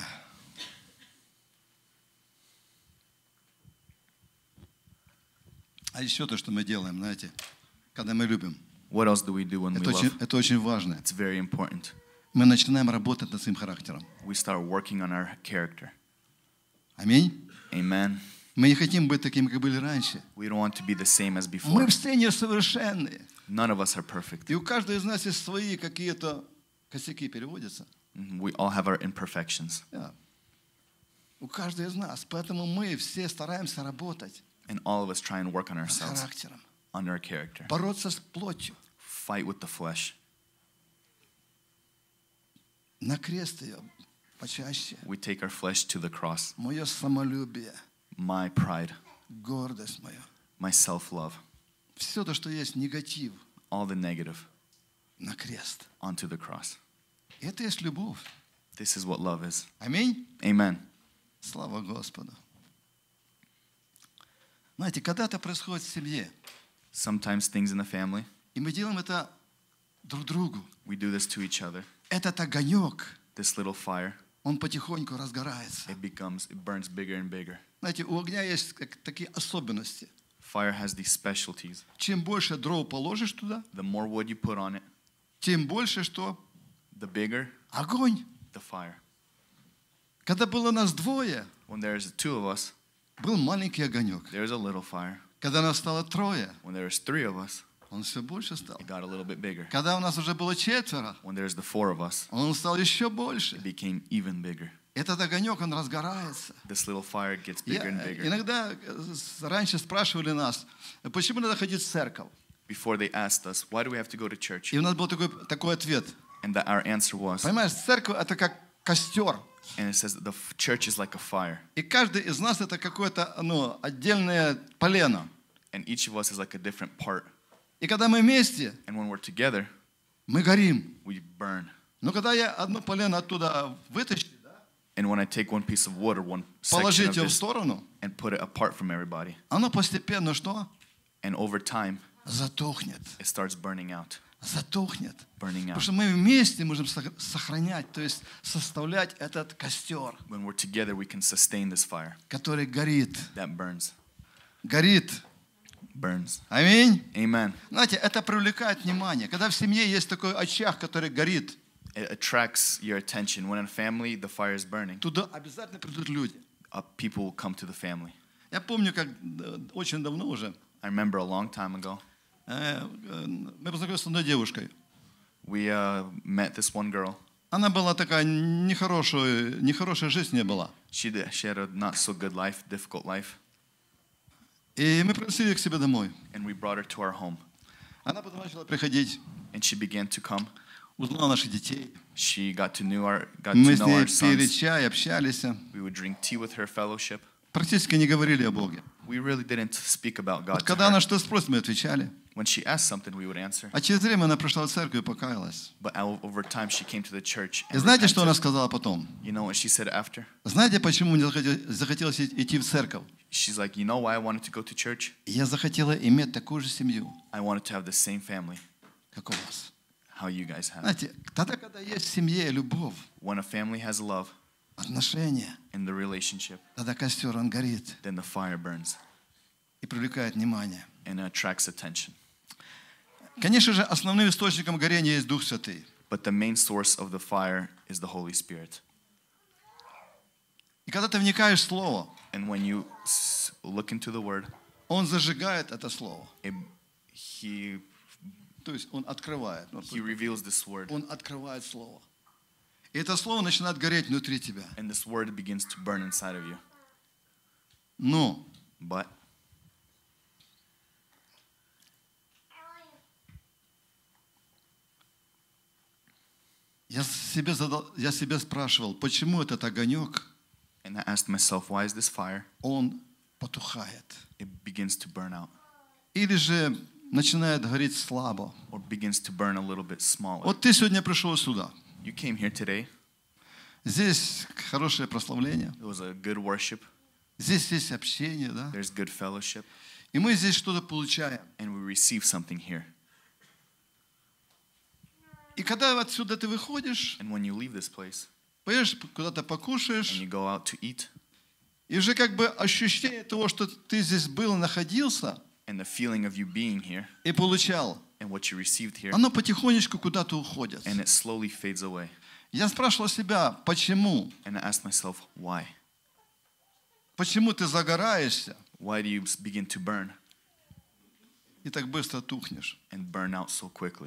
А еще то, что мы делаем, знаете, когда мы любим, What else do we do when we это очень, love? это очень важно. It's very important. Мы начинаем работать над своим характером. We start working on our character. Аминь. Amen. Мы не хотим быть такими, как были раньше. We don't want to be the same as Мы before. все несовершенные. None of us are perfect. И у каждого из нас есть свои какие-то косяки, переводятся. Mhm. We all have our imperfections. Да. У каждого из нас. Поэтому мы все стараемся работать And all of us try and work on над ourselves, характером. on our character. Бороться с плотью. Fight with the flesh. На крест ее почаще. We take our flesh to the cross. Мое самолюбие, My pride, гордость моя. my self-love. все то, что есть негатив, all the negative на крест. onto the cross. Это есть любовь. This is what love is. Аминь. Amen. Слава Господу. Знаете, когда это происходит в семье, Sometimes things in the family, и мы делаем это друг другу, we do this to each other. этот огонек, This little fire, он потихоньку разгорается. it becomes, it burns bigger and bigger. Знаете, у огня есть как- такие особенности. Fire has these specialties. Чем больше дров положишь туда, The more wood you put on it, тем больше что? the bigger Огонь. the fire. Когда было нас двое, When there's two of us, был маленький огонек. there's a little fire. Когда нас стало трое, When there's three of us, он все больше стал. it got a little bit bigger. Когда у нас уже было четверо, When there's the four of us, он стал еще больше. it became even bigger. Этот огонек, он разгорается. This little fire gets Я- bigger and bigger. иногда э, с- раньше спрашивали нас, почему надо ходить в церковь? Before they asked us, why do we have to go to church? И у нас был такой, такой ответ. And that our answer was, Понимаешь, церковь это как костер. and it says that the f- church is like a fire. И каждый из нас это какое-то ну, отдельное полено. And each of us is like a different part. И когда мы вместе, And when we're together, мы горим. we burn. Но когда я одно полено оттуда вытащу, And when I take one piece of wood or one section of положить его в this сторону, and put it apart from everybody, оно постепенно что? and over time, Затухнет. it starts burning out, Затухнет. burning Потому out. что мы вместе можем сох- сохранять, то есть составлять этот костер, When we're together, we can sustain this fire который горит. that burns, Горит. burns. Аминь. Amen. Знаете, это привлекает внимание. Когда в семье есть такой очаг, который горит, It attracts your attention. When in a family, the fire is burning, туда обязательно придут люди. uh, people will come to the family. Я помню, как э, очень давно уже I remember a long time ago, э, э, мы познакомились с одной девушкой. we uh, met this one girl. Она была такая нехорошая, нехорошая жизнь не была. She did, she had a not so good life, difficult life, И мы пригласили ее к себе домой. and we brought her to our home. Она потом начала приходить, And she began to come. узнала наших детей. She got to know our got Мы to с know ней our пили sons. чай, общались. We would drink tea with her, fellowship. Практически не говорили о Боге. We really didn't speak about Вот God to когда она her. что спросит, мы отвечали. When she asked something, we would answer. А через время она пришла в церковь и покаялась. But o- over time, she came to the church. И And знаете, что она repented. сказала потом? You know what she said after? Знаете, почему мне захотел- захотелось и- идти в церковь? She's like, you know why I wanted to go to church? Я захотела иметь такую же семью, I wanted to have the same family, как у вас. how you guys have. Знаете, тогда, когда есть в семье любовь, When a family has love отношения, in the relationship, тогда костер, он горит then the fire burns и привлекает внимание. and it attracts attention. Конечно же, основным источником горения есть Дух Святый. But the main source of the fire is the Holy Spirit. И когда ты вникаешь в Слово, And when you s- look into the Word, Он зажигает это Слово. it, He То есть Он открывает. Ну, He reveals this Word, Он открывает Слово. И это Слово начинает гореть внутри тебя. and this Word begins to burn inside of you. Но But я себе, задал, я себе спрашивал, почему этот огонек, and I asked myself, why is this fire? он потухает? It begins to burn out, Или же начинает гореть слабо? or begins to burn a little bit smaller. Вот ты сегодня пришел сюда. You came here today. Здесь хорошее прославление. It was a good worship. Здесь есть общение, да? There's good fellowship, И мы здесь что-то получаем. and we receive something here. И когда отсюда ты выходишь, And when you leave this place поедешь куда-то and покушаешь, you go out to eat, и уже как бы ощущение того, что ты здесь был, находился and the feeling of you being here и получал, and what you received here, оно потихонечку куда-то уходит. and it slowly fades away. Я спрашивал себя, почему? And I asked myself, why? Почему ты загораешься Why do you s- begin to burn и так быстро тухнешь? and burn out so quickly?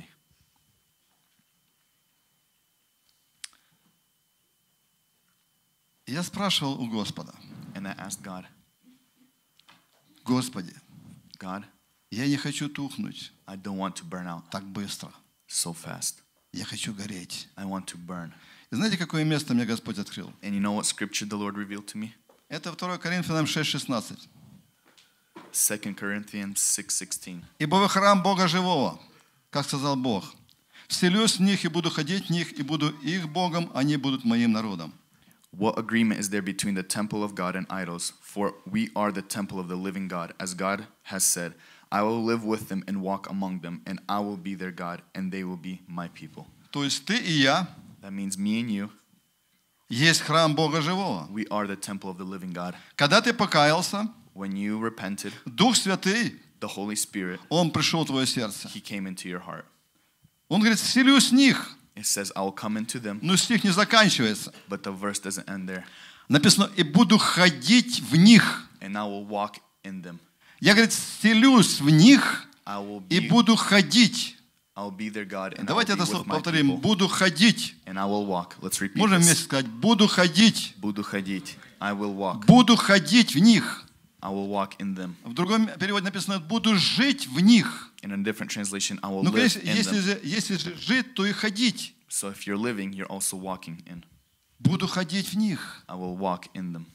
Я спрашивал у Господа, And I asked God, Господи, God, я не хочу тухнуть I don't want to burn out так быстро. so fast. Я хочу гореть. I want to burn. И знаете, какое место мне Господь открыл? And you know what scripture the Lord revealed to me? Это второе Коринфянам шесть шестнадцать. Second Corinthians six sixteen. Ибо вы храм Бога живого, как сказал Бог. Вселюсь в них и буду ходить в них, и буду их Богом, они будут моим народом. What agreement is there between the temple of God and idols? For we are the temple of the living God. As God has said, I will live with them and walk among them, and I will be their God, and they will be my people. То есть ты и я That means me and you, есть храм Бога живого. we are the temple of the living God. Когда ты покаялся, When you repented, Дух Святый, the Holy Spirit, Он пришел в твое сердце. He came into your heart. Он говорит, вселюсь в них. It says, I will come into them, Но стих не заканчивается. but the verse doesn't end there. Написано, и буду ходить в них. And I will walk in them. Я, говорит, вселюсь в них I will и be, буду ходить. I will be their God, and I will Давайте be это слово with my повторим. people, Буду ходить. and I will walk. Let's repeat Можем this. вместе сказать, буду ходить. Буду ходить. I will walk. Буду ходить в них. I will walk in them. В другом переводе написано, буду жить в них. In a different translation, I will Ну, live конечно, in если them. же, если же жить, то и ходить. So if you're living, you're also walking in. Буду ходить в них. I will walk in them.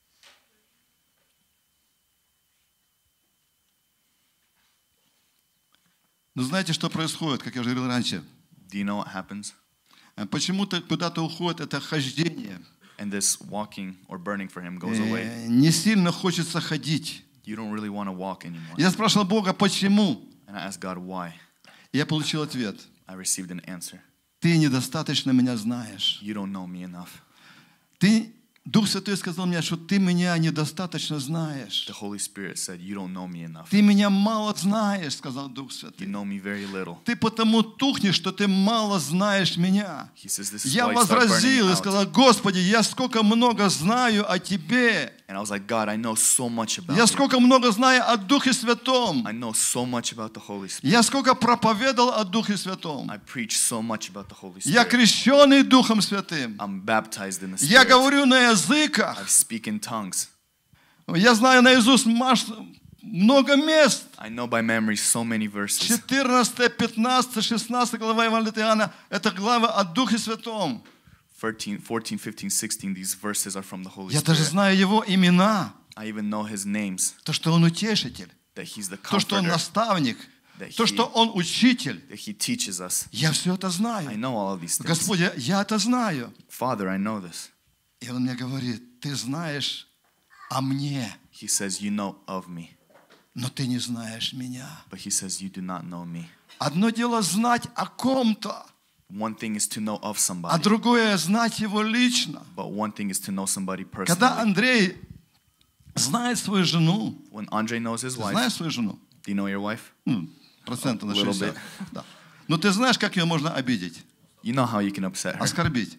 Но знаете, что происходит, как я уже говорил раньше? Do you know what happens? Почему-то куда-то уходит это хождение. And this walking or burning for him goes away. Э, Не сильно хочется ходить. You don't really want to walk anymore. Я спрашивал Бога, почему? And I asked God why. И я получил ответ. I received an answer. Ты недостаточно меня знаешь. You don't know me enough. Ты, Дух Святой сказал мне, что ты меня недостаточно знаешь. The Holy Spirit said, you don't know me enough. Ты меня мало знаешь, сказал Дух You Святой. know me very little. Ты потому тухнешь, что ты мало знаешь меня. He says, this is Я why you start burning возразил и out. сказал, Господи, я сколько много знаю о Тебе. And I was like, God, I know so much about Я you. сколько много знаю о Духе Святом. I know so much about the Holy Spirit. Я сколько проповедовал о Духе Святом. I preach so much about the Holy Я Spirit. крещенный Духом Святым. I'm baptized in the Я Spirit. говорю на I языках. speak in tongues. Я знаю наизусть маш- много мест. I know by memory so many verses. четырнадцатая, пятнадцатая, шестнадцатая глава Евангелия от Иоанна – это главы о Духе Святом. thirteen, fourteen, fifteen, sixteen, these verses are from the Holy Я даже Spirit. знаю Его имена. I even know his names, То, что Он утешитель. that he's the То, что Он comforter, наставник. that То, he, что Он учитель. that he teaches us. Я все это I знаю. know all of these things. Господь, я, я это знаю. Father, I know this. И Он мне говорит, ты знаешь о мне, He says, you know of me. но ты не знаешь меня. But he says, you do not know me. Одно дело знать о ком-то, One thing is to know of а somebody, другое знать его лично. but one thing is to know somebody Когда personally. Андрей знает свою жену, When Andre knows his wife, знаешь свою жену? do you know your wife? Ну, процентов на Little шестьдесят. bit. Да. Но ты знаешь, как ее можно обидеть, You know how you can upset her. оскорбить.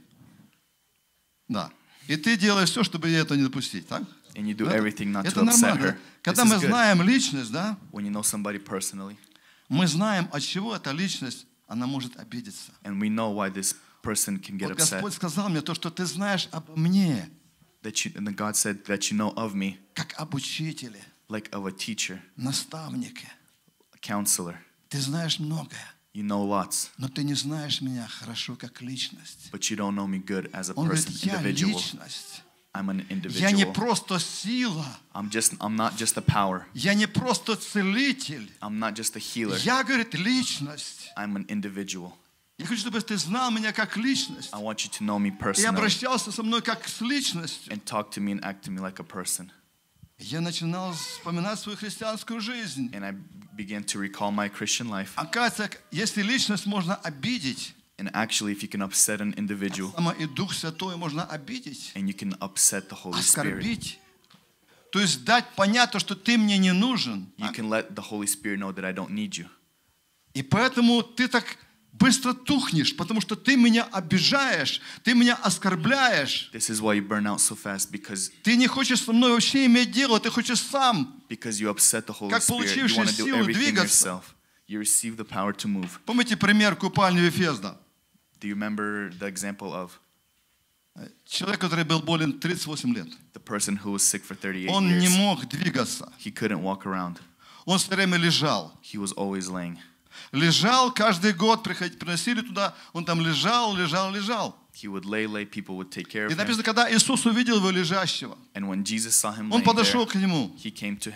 Да. И ты делаешь все, чтобы ей это не допустить, так? And you do Это- everything not это to upset нормально. her. Когда This мы is good. знаем личность, да, When you know somebody personally, мы знаем, от чего эта личность, она может обидеться. and we know why this person can get Вот upset. Господь сказал мне то, что ты знаешь обо мне, That you, and then God said that you know of me, как об учителе, like of a teacher, наставнике. a counselor. Ты знаешь многое, You know lots, но ты не знаешь меня хорошо как личность. but you don't know me good as a Он говорит, person, я individual. личность. I'm an Я не individual. просто сила. I'm just, I'm not just a power. Я не просто целитель. I'm not just a healer. Я, говорит, личность. I'm an individual. Я хочу, чтобы ты знал меня как личность. I want you to know me И personally обращался со мной как с личностью. and talk to me and act to me like a person. Я начинал вспоминать свою христианскую жизнь. And I began to recall my Christian life. Оказывается, если личность можно обидеть, And actually, if you can upset an individual, само и Дух Святой можно обидеть, and you can upset the Holy Spirit, оскорбить. То есть дать понять, что ты мне не нужен. you can let the Holy Spirit know that I don't need you. И поэтому ты так быстро тухнешь, потому что ты меня обижаешь, ты меня оскорбляешь. This is why you burn out so fast, because Ты не хочешь со мной вообще иметь дело, ты хочешь сам. because you upset the Holy Как Spirit. You получивший want to do силу everything двигаться. yourself. You receive the power to move. Помните пример купальни Вифезда? Do you remember the example of Человек, который был болен тридцать восемь лет. the person who was sick for thirty-eight Он не years? мог двигаться. He couldn't walk around. Он все время лежал. He was always laying. Лежал каждый год, приходили, приносили туда, он там лежал, лежал, лежал. He would lay, lay. People would take care И of him. написано, когда Иисус увидел его лежащего, And when Jesus saw him он laying подошел there, к нему. he came to him.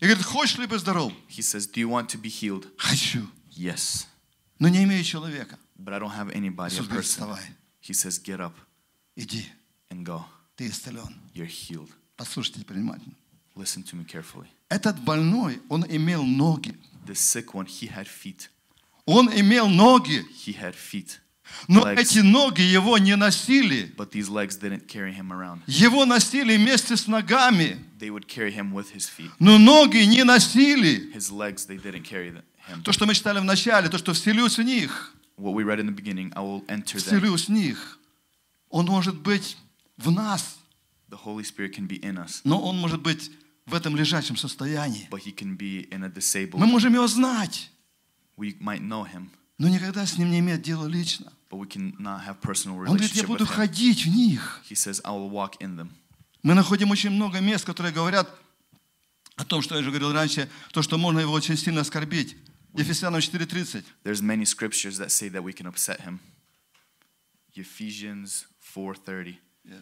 И говорит, хочешь ли быть здоров? He says, do you want to be healed? Хочу. Yes. Но не имею человека. But I don't have anybody, a Иисус говорит, person. вставай, He says, get up иди, and go. ты исцелен. You're healed. Послушайте внимательно. Listen to me carefully. Этот больной, он имел ноги. The sick one, he had feet. Он имел ноги, He had feet. но Legs. эти ноги его не носили. But these legs didn't carry him around. Его носили вместе с ногами, They would carry him with his feet. но ноги не носили. His legs, they didn't carry the- him. То, что мы читали в начале, то, что вселюсь в них, What we read in the beginning, I will enter them. вселюсь в них. Он может быть в нас, The Holy Spirit can be in us, но он может быть в этом лежачем состоянии. but he can be in a disabled. Мы можем его знать, We might know him, но никогда с ним не иметь дела лично. but we cannot have personal Он говорит, я relationship буду with him. ходить в них. He says, I will walk in them. Мы находим очень много мест, которые говорят о том, что я уже говорил раньше, то, что можно его очень сильно оскорбить. Ефесянам четыре тридцать. There's many scriptures that say that we can upset him. Ephesians four thirty.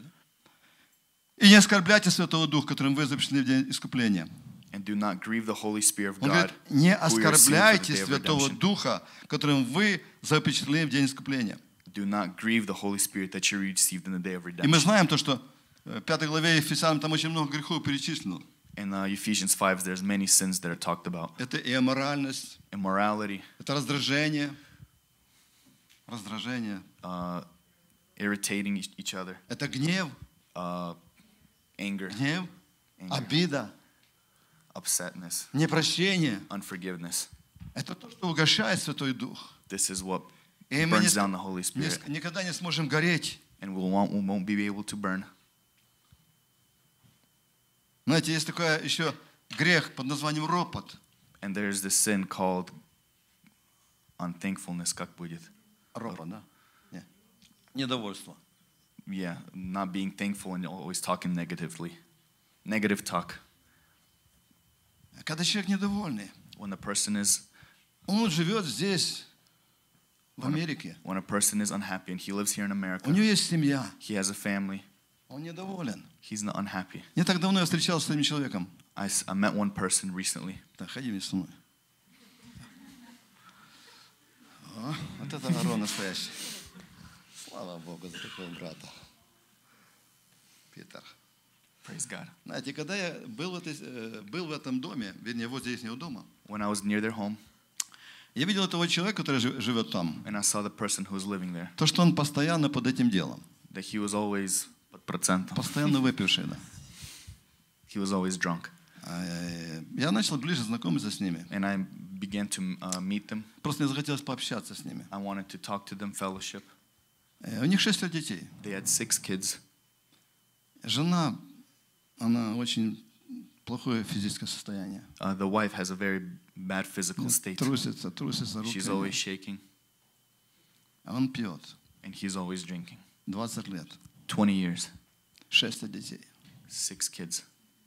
И не оскорбляйте Святого Духа, которым вы запечатлены в день искупления. And do not grieve the Holy Spirit of Он God, говорит, не who we are sealed for the оскорбляйте day of Святого redemption. Духа, которым вы запечатлены в день искупления. Do not grieve the Holy Spirit that you received in the day of И мы redemption. знаем то, что в пятой главе Ефесянам там очень много грехов перечислено. In uh, Ephesians five, there's many sins that are talked about. Это и аморальность, Immorality, это раздражение, раздражение, uh, irritating each- each other, это гнев, uh, anger, гнев, anger, обида, upsetness, непрощение. unforgiveness. Это то, что угошает Святой Дух. This is what И мы burns не- down the Holy не- Spirit, никогда не сможем гореть. and we won't, we won't be able to burn. Знаете, есть такой еще грех под названием ропот. And there's this sin called unthankfulness, как будет? Ропот, да? Не. Недовольство. Yeah, not being thankful and always talking negatively. Negative talk. Когда человек недовольный, When a person is он живет здесь, в when a, Америке. when a person is unhappy and he lives here in У America, него есть семья. he has a family, Он недоволен. he's not unhappy. Не так давно я встречался с этим человеком. I, s- I met one person recently. Так, ходи вместе со мной. О, вот это Арон настоящий. Слава Богу за такого брата. Питер. Praise God. Знаете, когда я был в, этой, э, был в этом доме, вернее, вот здесь его дома, When I was near their home я видел этого человека, который жи- живет там. and I saw the person who was living there, То, что он постоянно под этим делом. that he was always под процентом. Постоянно выпивший, да. He was always drunk. А, э, Я начал ближе знакомиться с ними. And I began to uh, meet them. Просто мне захотелось пообщаться с ними. I wanted to talk to them, fellowship. Э, У них шестеро детей. They had six kids. Жена, она очень плохое физическое состояние. Uh, the wife has a very bad physical state. Трусится, трусится She's руками. always shaking, А он пьет. and he's always drinking. двадцать лет. twenty years, Шестеро детей. six kids.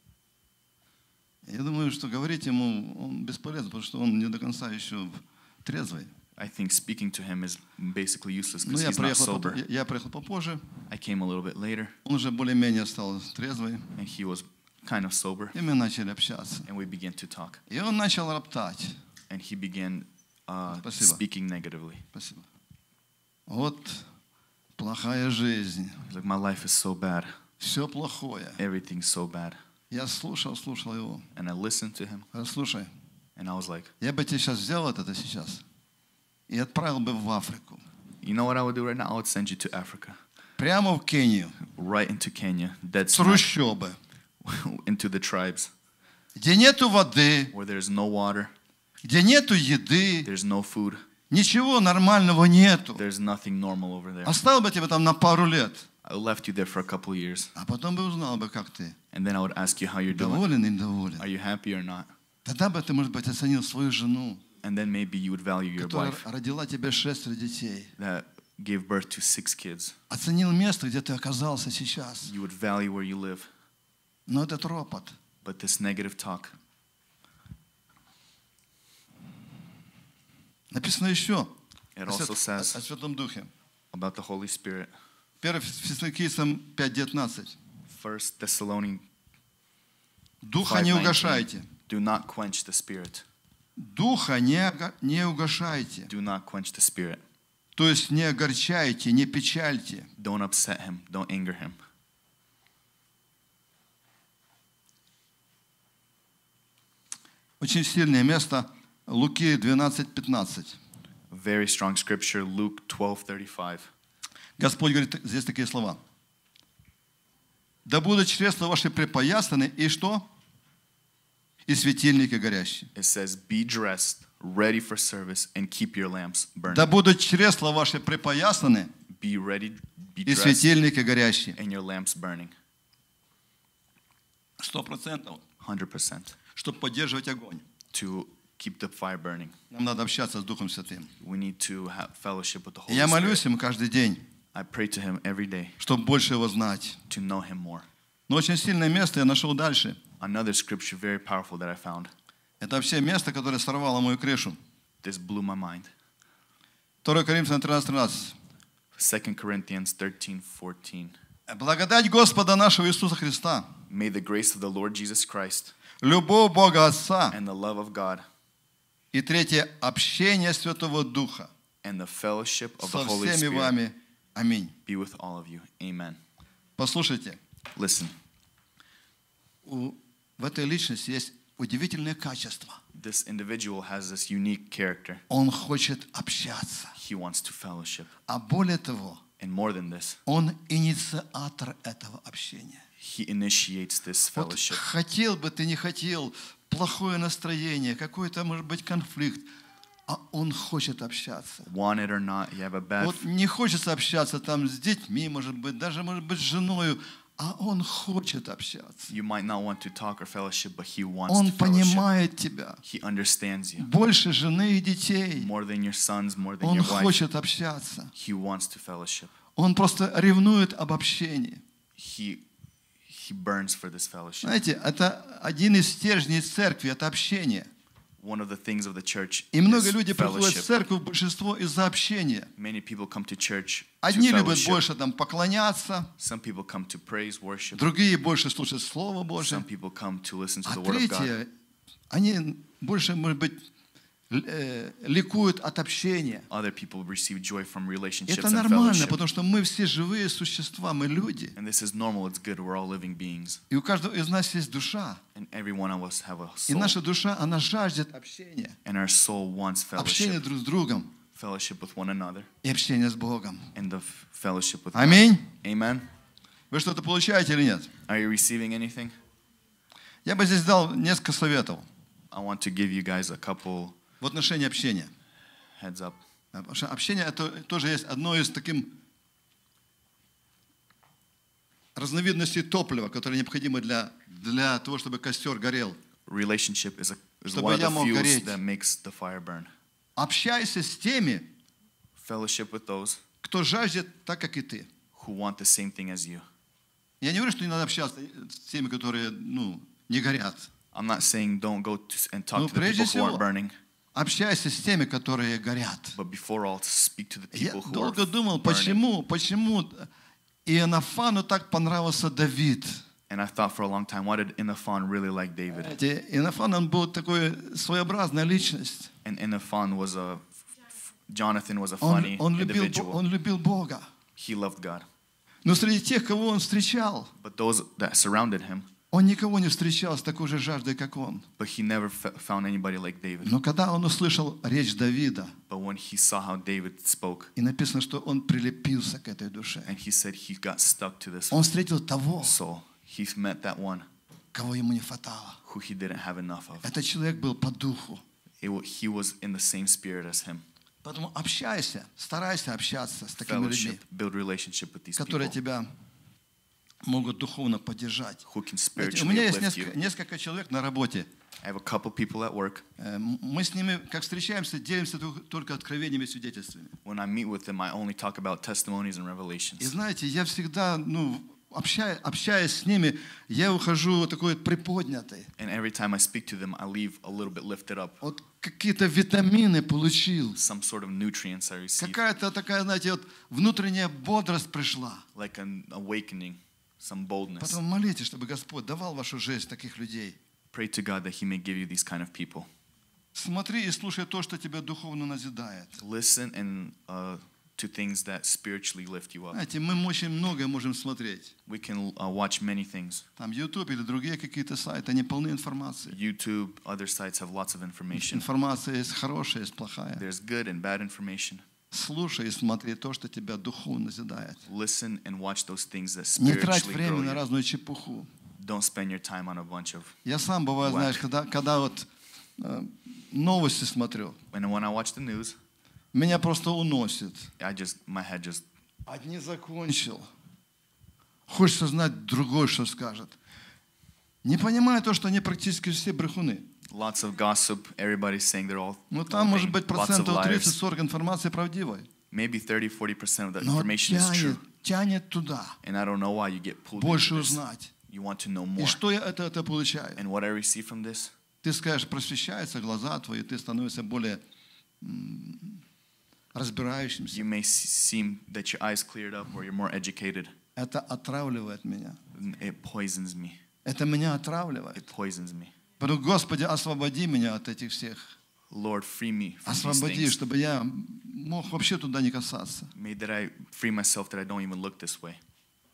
Я думаю, что говорить ему он бесполезно, потому что он не до конца еще трезвый. I think speaking to him is basically useless Но because я he's not приехал, sober. потом- я- я приехал попозже. I came a little bit later, Он уже более-менее стал трезвый. and he was kind of sober, И мы начали общаться. and we began to talk. И он начал роптать. And he began uh, Спасибо. speaking negatively. Спасибо. Вот плохая жизнь. He's like, my life is so bad. Все плохое. Everything's so bad. Я слушал, слушал его. And I listened to him, Говорю, слушай, and I was like, я бы тебе сейчас взял вот это сейчас и отправил бы в Африку. you know what I would do right now? I would send you to Africa, Прямо в Кению. right into Kenya, dead С smack, трущобы. into the tribes, Где нету воды, where there's no water, где нету еды, there's no food, ничего нормального нету. there's nothing normal over there. Оставил бы тебя там на пару лет, I left you there for a couple of years, а потом бы узнал бы, как ты. and then I would ask you how you're doing. Доволен или недоволен. Are you happy or not? Тогда бы ты, может быть, оценил свою жену, And then maybe you would value your которая wife родила тебе шестеро детей. that gave birth to six kids. Оценил место, где ты оказался сейчас. You would value where you live. Но этот ропот. But this negative talk, Написано еще it о, also Свят- says о Святом Духе. about the Holy Spirit. первое Фессалоникийцам пять девятнадцать. First Thessalonians Духа не five nineteen. угошайте. Do not quench the spirit. Духа не, ога- не угашайте. Do not quench the spirit. То есть не огорчайте, не печальте. Don't upset him. Don't anger him. Очень сильное место Луки двенадцать пятнадцать. Very strong scripture, Luke twelve thirty-five. Господь говорит здесь такие слова. Да будут чресла ваши припоясаны, и что? И светильники горящие. It says, be dressed, ready for service, and keep your lamps burning. Да будут чресла ваши припоясаны, Be ready, be и dressed, светильники горящие. and your lamps burning. Сто процентов, one hundred percent. чтобы поддерживать огонь. To keep the fire burning. Нам надо общаться с Духом Святым. We need to have fellowship with the И Holy я молюсь Spirit. ему каждый день, I pray to him every day чтобы больше его знать. to know him more. Но очень сильное место я нашел дальше. Another scripture very powerful that I found. Это вообще место, которое сорвало мою крышу. This blew my mind. второе Коринфянам тринадцать тринадцать. Second Corinthians thirteen fourteen. Благодать Господа нашего Иисуса Христа, May the grace of the Lord Jesus Christ любовь Бога Отца and the love of God и третье, общение Святого Духа and the fellowship of the со Holy всеми Spirit вами. Аминь. be with all of you. Amen. Послушайте, Listen, у, в этой личности есть удивительное качество. this individual has this unique character. Он хочет общаться. He wants to fellowship. А более того, And more than this, он инициатор этого общения. he initiates this Вот fellowship. хотел бы ты, не хотел, плохое настроение, какой-то, может быть, конфликт, а он хочет общаться. Want it or not, you have a bad Вот не хочется общаться там с детьми, может быть, даже, может быть, с женой, а он хочет общаться. You might not want to talk or fellowship, but he wants Он to fellowship. понимает тебя. He understands you. Больше жены и детей. More than your sons, more than Он your wife. хочет общаться. He wants to fellowship. Он просто ревнует об общении. He, he burns for this fellowship. Знаете, это один из стержней церкви, это общение. One of the things of the church И много is людей приходят в fellowship. церковь, большинство из-за общения. Many people come to church to Одни любят fellowship. больше там поклоняться, Some people come to praise, worship. другие больше слушать Слово Some Божие, people come to listen to а the word of God. третьи, они больше, может быть, л- э, ликуют от общения. Other people receive joy from relationships Это and нормально, fellowship. потому что мы все живые существа, мы люди. And this is normal, it's good, we're all living beings. И у каждого из нас есть душа. And every one of us have a И soul. наша душа, она жаждет общения. And our soul wants Общение fellowship. друг с другом Fellowship with one another. и общение с Богом. And the f- fellowship with God. Аминь. Amen. Вы что-то получаете или нет? Are you receiving anything? Я бы здесь дал несколько советов I want to give you guys a couple в отношении общения. heads up. Потому что общение это тоже есть одно из таких разновидностей топлива, которое необходимо для, для того, чтобы костер горел. Relationship is, a, is Чтобы one of я the мог fuels гореть. that makes the fire burn. Общайся с теми, Fellowship with those кто жаждет так, как и ты. who want the same thing as you. Я не говорю, что не надо общаться с теми, которые ну, не горят. I'm not saying don't go to, and talk Ну, to the прежде people who всего, aren't burning, Общайся с теми, которые горят. but before all, to speak to the Я people who are долго думал, burning. почему, почему Иоаннафану так понравился Давид. And I thought for a long time, why did Inaphan really like David? Знаете, Иоаннафан, он был такой своеобразная личность. And Inaphan was a, Jonathan was a Он, funny он, любил, individual. он любил Бога. He loved God. Но среди тех, кого он встречал, But those that surrounded him, он никого не встречал с такой же жаждой, как он. but he never f- found anybody like David. Но когда он услышал речь Давида, But when he saw how David spoke, и написано, что он прилепился к этой душе, and he said he got stuck to this он встретил того, soul, he met that one кого ему не хватало. who he didn't have enough of. Этот человек был по духу. It, wa- he was in the same spirit as him. Поэтому общайся, старайся общаться с такими людьми, Fellowship, build relationship with these которые people тебя могут духовно поддержать. who can Знаете, у spiritually меня есть uplift несколько, you. несколько человек на работе. I have a couple people at work. Э, Мы с ними, как встречаемся, делимся только- только откровениями и свидетельствами. When I meet with them, I only talk about testimonies and И revelations. знаете, я всегда, ну, общаясь, общаясь с ними, я ухожу такой приподнятый. And every time I speak to them, I leave a little bit lifted up. Вот какие-то витамины получил. Some sort of nutrients I receive, Какая-то такая, знаете, вот внутренняя бодрость пришла. like an awakening, some boldness. Поэтому молитесь, чтобы Господь давал в вашу жизнь таких людей. Pray to God that He may give you these kind of people. Смотри и слушай то, что тебя духовно назидает. Listen and uh, to things that spiritually lift you up. Знаете, мы очень многое можем смотреть. We can uh, watch many things. Там YouTube или другие какие-то сайты, они полны информации. YouTube, other sites have lots of information. Информация есть хорошая, есть плохая. There's good and bad information. Слушай и смотри то, что тебя духовно назидает. Listen and watch those things that Не трать spiritually время grow на you. разную чепуху. Don't spend your time on a bunch of. Я сам бываю, Whack. знаешь, когда, когда вот э, новости смотрю, And when I watch the news, меня просто уносит. I just my head just. Одни закончил. Хочется знать другой, что скажет. Не понимая то, что они практически все брехуны. Lots of gossip. Everybody's saying they're all. Ну all там может thing- быть lots of процентов liars. тридцать-сорок информации правдивой. Maybe thirty, forty percent of the Но information is true. тянет, тянет туда. And I don't know why you get pulled Больше into this. узнать. You want to know И more. что я это, это получаю? And what I receive from this, Ты скажешь, просвещаются глаза твои, ты становишься более м, разбирающимся. you may s- seem that your eyes cleared up or you're more educated. Это отравливает меня. It poisons me. Это меня отравливает. It poisons me. Поэтому, Господи, освободи меня от этих всех. Lord, free me from these Освободи, things. чтобы я мог вообще туда не касаться. May that I free myself that I don't even look this way.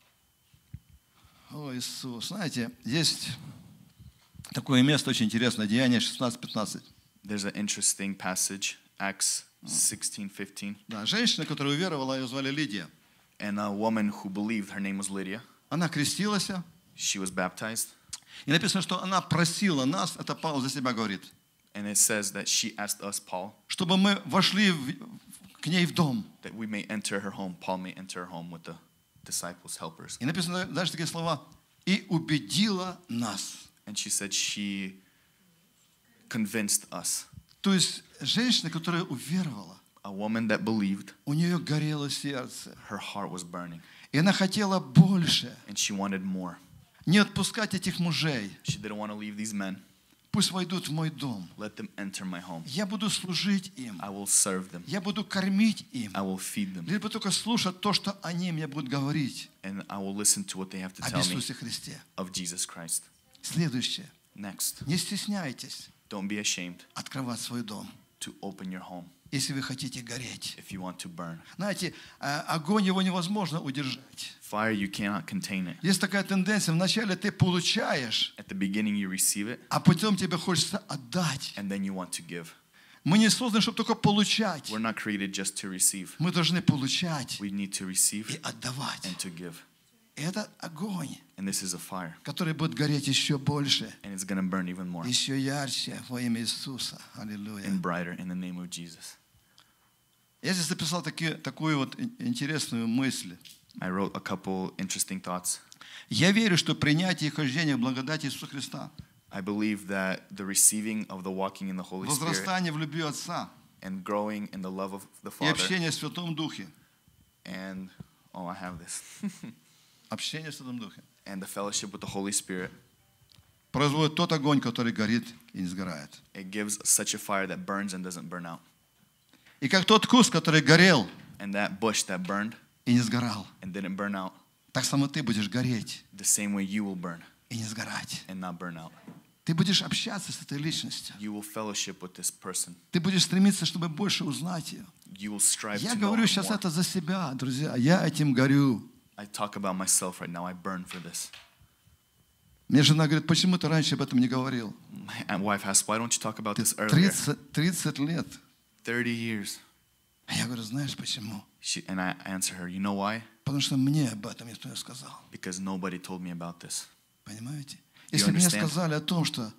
О, Иисус. Знаете, есть такое место очень интересное, Деяние шестнадцать пятнадцать. There's an interesting passage, Acts sixteen fifteen. Да, женщина, которая уверовала, ее звали Лидия. And a woman who believed, her name was Lydia. Она крестилась, She was baptized. и написано, что она просила нас, это Павел за себя говорит, And it says that she asked us, Paul, чтобы мы вошли в- к ней в дом. that we may enter her home. Paul may enter her home with the disciples, helpers. И написано дальше такие слова. И убедила нас. And she said she convinced us. То есть женщина, которая уверовала, A woman that believed, у нее горело сердце. her heart was burning. И она хотела больше. And she wanted more. Не отпускать этих мужей. She didn't want to leave these men. Пусть войдут в мой дом. Let them enter my home. Я буду служить им. I will serve them. Я буду кормить им. I will feed them. Лишь бы только слушать то, что они мне будут говорить And I will listen to what they have to об tell me Иисусе Христе. of Jesus Christ. Следующее. Next, Не стесняйтесь don't be ashamed открывать свой дом, to open your home если вы хотите гореть. if you want to burn. Знаете, э, огонь его невозможно удержать. Fire, you cannot contain it. Есть такая тенденция, вначале ты получаешь, At the beginning, you receive it, а потом тебе хочется отдать. and then you want to give. Мы не созданы, чтобы только получать. We're not created just to receive. Мы должны получать We need to receive и отдавать. and to give. И это огонь, And this is a fire, который будет гореть еще больше, and it's going to burn even more еще ярче во имя Иисуса. Аллилуйя. and brighter in the name of Jesus. Я здесь записал такие, такую вот ин- интересную мысль. I wrote a couple interesting thoughts. Я верю, что принятие и хождение в благодати Иисуса Христа, I believe that the receiving of the walking in the Holy Spirit возрастание в любви Отца and growing in the love of the и Father общение в Святом Духе, and, oh, I have this, общение в Святом Духе, and the fellowship with the Holy Spirit, производит тот огонь, который горит и не сгорает. it gives such a fire that burns and doesn't burn out. И как тот куст, который горел And that bush that burned и не сгорал, and didn't burn out, так само ты будешь гореть the same way you will burn и не сгорать. and not burn out. Ты будешь общаться с этой личностью. You will fellowship with this person. Ты будешь стремиться, чтобы больше узнать ее. You will strive Я to know говорю him сейчас more. это за себя, друзья. Я этим горю. I talk about myself right now. I burn for this. Мне жена говорит, почему ты раньше об этом не говорил? My wife asks, why don't you talk about Ты this earlier? тридцать, тридцать лет. thirty years. А я говорю, знаешь почему? She, and I answer her, you know why? Потому что мне об этом никто не сказал. Because nobody told me about this. Понимаете? You Если бы мне understand? сказали о том, что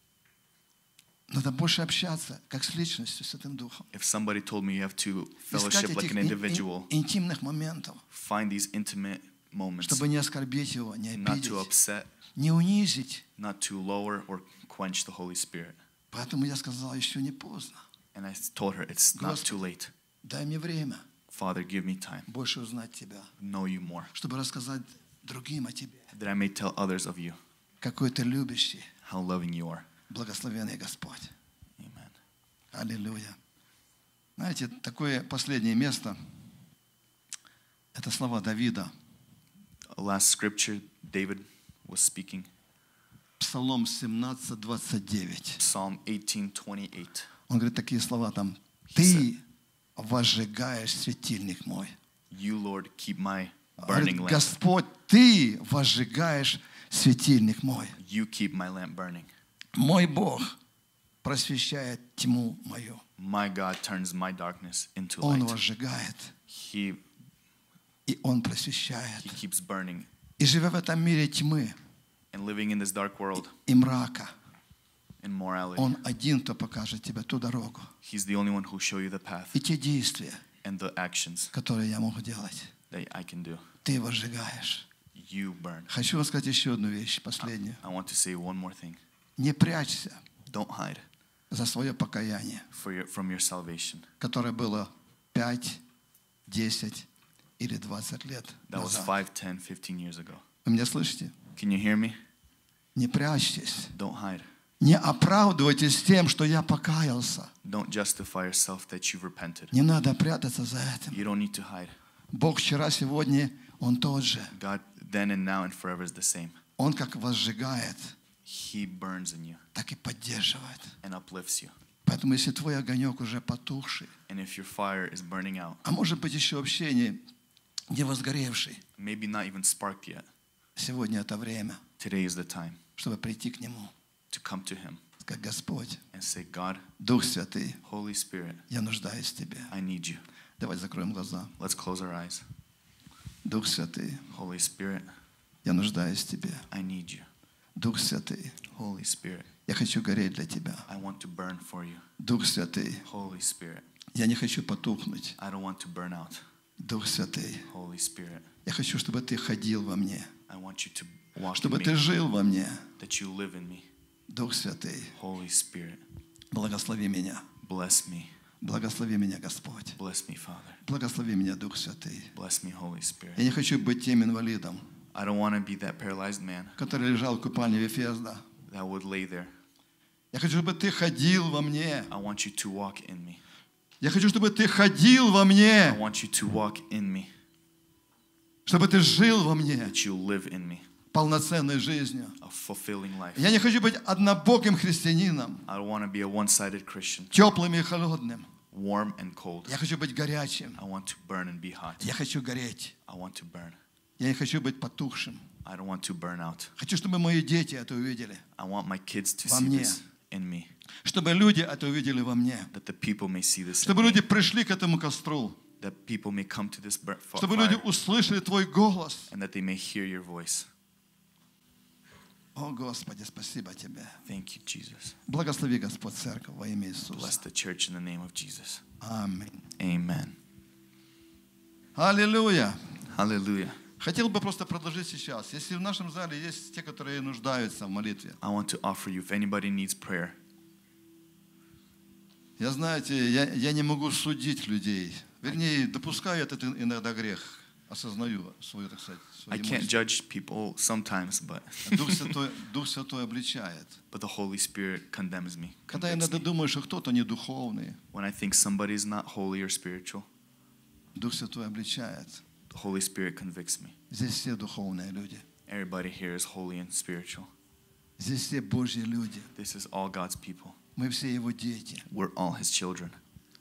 надо больше общаться, как с личностью, с этим духом. If somebody told me you have to Искать fellowship like этих an ин- ин- individual, интимных моментов, find these intimate moments, чтобы не оскорбить его, не not обидеть, to upset, не унизить. not to lower or quench the Holy Spirit. Поэтому я сказал, еще не поздно. And I told her, it's not too late. Дай мне время Father, give me time, больше узнать тебя, know you more, чтобы рассказать другим о тебе, that I may tell others of you, какой ты любящий, how loving you are. благословенный Господь. Amen. Аллилуйя. Знаете, такое последнее место, это слова Давида. Last scripture, David was speaking. Псалом семнадцать, двадцать девять. Psalm eighteen twenty-eight. Он говорит такие слова там. Ты возжигаешь светильник мой. You, Lord, keep my Говорит, burning lamp. Господь, Ты возжигаешь светильник мой. You keep my lamp burning. Мой Бог просвещает тьму мою. My God turns my darkness into Он light. возжигает, He, и Он просвещает. he keeps burning. И живя в этом мире тьмы And living in this dark world, и мрака, in morality, Он один, кто покажет тебе ту дорогу He's the only one who will show you the path и те действия, and the actions которые я могу делать. that I can do. Ты возжигаешь. You burn. Хочу вам сказать еще одну вещь, последнюю. I want to say one more thing. Не прячься Don't hide за свое покаяние, for your, from your salvation. которое было пять, десять или двадцать лет That was назад. five, ten, fifteen years ago. Вы меня слышите? Can you hear me? Не прячьтесь. Don't hide. Не оправдывайтесь тем, что я покаялся. Don't justify yourself that you've repented. Не надо прятаться за этим. You don't need to hide. Бог вчера, сегодня, Он тот же. God then and now and forever is the same. Он как возжигает, He burns in you так и поддерживает. and uplifts you. Поэтому если твой огонек уже потухший, And if your fire is burning out, а может быть еще вообще не, не возгоревший, maybe not even sparked yet, сегодня это время, today is the time чтобы прийти к Нему. to come to Him Как Господь, and say, God, Дух Святый, Holy Spirit, я нуждаюсь в Тебе. I need you. Давайте закроем глаза. Let's close our eyes. Дух Святый, Holy Spirit, я нуждаюсь в Тебе. I need you. Дух Святый, Holy Spirit, я хочу гореть для Тебя. I want to burn for you. Дух Святый, Holy Spirit, я не хочу потухнуть. I don't want to burn out. Дух Святый, Holy Spirit, я хочу, чтобы Ты ходил во мне, I want you to walk in чтобы me, Ты жил во мне. that you live in me. Дух Святый, Holy Spirit, благослови меня. bless me. Благослови меня, Господь. Bless me, Father. Благослови меня, Дух Святый. Bless me, Holy Spirit. Я не хочу быть тем инвалидом, I don't want to be that paralyzed man который лежал в купальне Вифезда. that would lay there. Я хочу, чтобы Ты ходил во мне. I want you to walk in me. Я хочу, чтобы Ты ходил во I мне. want you to walk in me, Чтобы Ты жил во мне that you live in me, полноценной жизнью. a fulfilling life. Я не хочу быть однобоким христианином, I don't want to be a one-sided Christian, теплым и холодным. warm and cold. Я хочу быть горячим. I want to burn and be hot. Я хочу гореть. I want to burn. Я не хочу быть потухшим. I don't want to burn out. Хочу, чтобы мои дети это увидели. I want my kids to Во see мне. this in me, Чтобы люди это увидели во мне. that the people may see this in Чтобы me, люди пришли к этому костру. that people may come to this bur- fi- Чтобы люди fire, услышали Твой голос. and that they may hear your voice. О, Господи, спасибо Тебе. Thank you, Jesus. Благослови, Господь, церковь во имя Иисуса. Bless the church in the name of Jesus. Аминь. Amen. Аллилуйя. Hallelujah. Хотел бы просто предложить сейчас. Если в нашем зале есть те, которые нуждаются в молитве. I want to offer you, if anybody needs prayer, Я, знаете, я, я не могу судить людей. Вернее, допускаю этот иногда грех. Осознаю свою, так сказать, I свои can't мысли. judge people sometimes, but Дух Святой, Дух Святой обличает. but the Holy Spirit condemns me. Когда я convicts иногда me. думаю, что кто-то не духовный, When I think somebody is not holy or spiritual, Дух Святой обличает. the Holy Spirit convicts me. Здесь все духовные люди. Everybody here is holy and spiritual. Здесь все Божьи люди. This is all God's people. Мы все Его дети. We're all His children.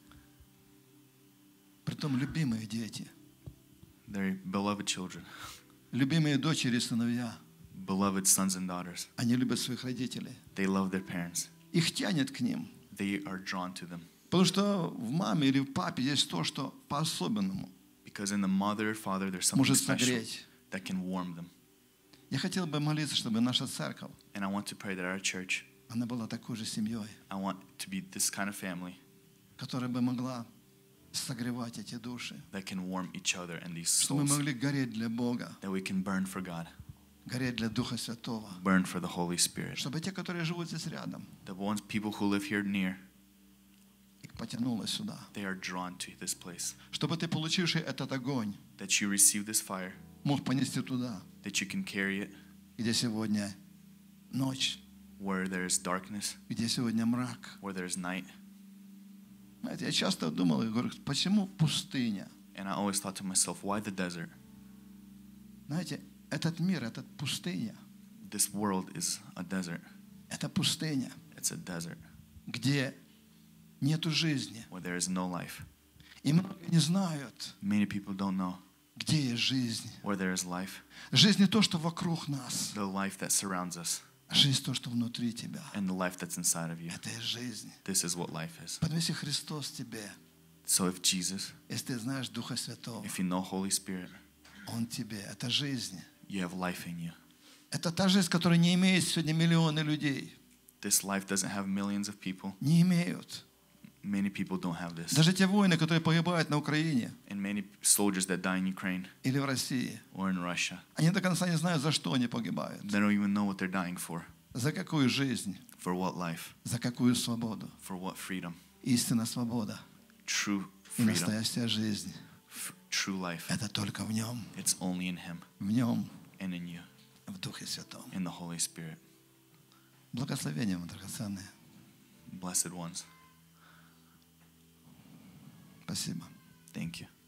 Притом любимые дети. They're beloved children, Любимые дочери и сыновья. beloved sons and daughters. Они любят своих родителей. They love their parents. Их тянет к ним. They are drawn to them. Потому что в маме или в папе есть то, что по-особенному Because in the mother or father, there's something может special согреть. that can warm them. Я хотел бы молиться, чтобы наша церковь, And I want to pray that our church, она была такой же семьей, I want to be this kind of family которая бы могла согревать эти души. that can warm each other and these Чтобы мы souls, могли гореть для Бога, that we can burn for God, гореть для Духа Святого. burn for the Holy Spirit. Чтобы те, которые живут здесь рядом, The ones, people who live here near, их потянуло сюда. they are drawn to this place. Чтобы ты, получивший этот огонь, That you receive this fire, мог понести туда, that you can carry it где сегодня ночь, where there is darkness, где сегодня мрак. where there is night. Знаете, я часто думал, и говорю, почему пустыня? And I always thought to myself, why the desert? Знаете, этот мир, это пустыня. This world is a desert. Это пустыня, It's a desert где нету жизни. where there is no life. И многие не знают, Many people don't know где есть жизнь. where there is life. Жизнь не то, что вокруг нас. The life that surrounds us Жизнь то, что внутри тебя. and the life that's inside of you. Это и жизнь. This is what life is. Потому если Христос в тебе, So if Jesus, если ты знаешь Духа Святого, if you know Holy Spirit, Он в тебе. Это жизнь. you have life in you. Это та жизнь, которую не имеют сегодня миллионы людей. This life doesn't have millions of people. Не имеют. Many people don't have this. Даже те воины, которые погибают на Украине And many soldiers that die in Ukraine или в России, or in Russia, они до конца не знают, за что они погибают. they don't even know what they're dying for. За какую жизнь, For what life? за какую свободу. For what freedom? Истинная свобода True и freedom. настоящая жизнь. F- true life. Это только в Нем. It's only in Him В Нем, and in you, в Духе Святом. in the Holy Spirit. Благословения вам, драгоценные. Blessed ones, Спасибо. thank you.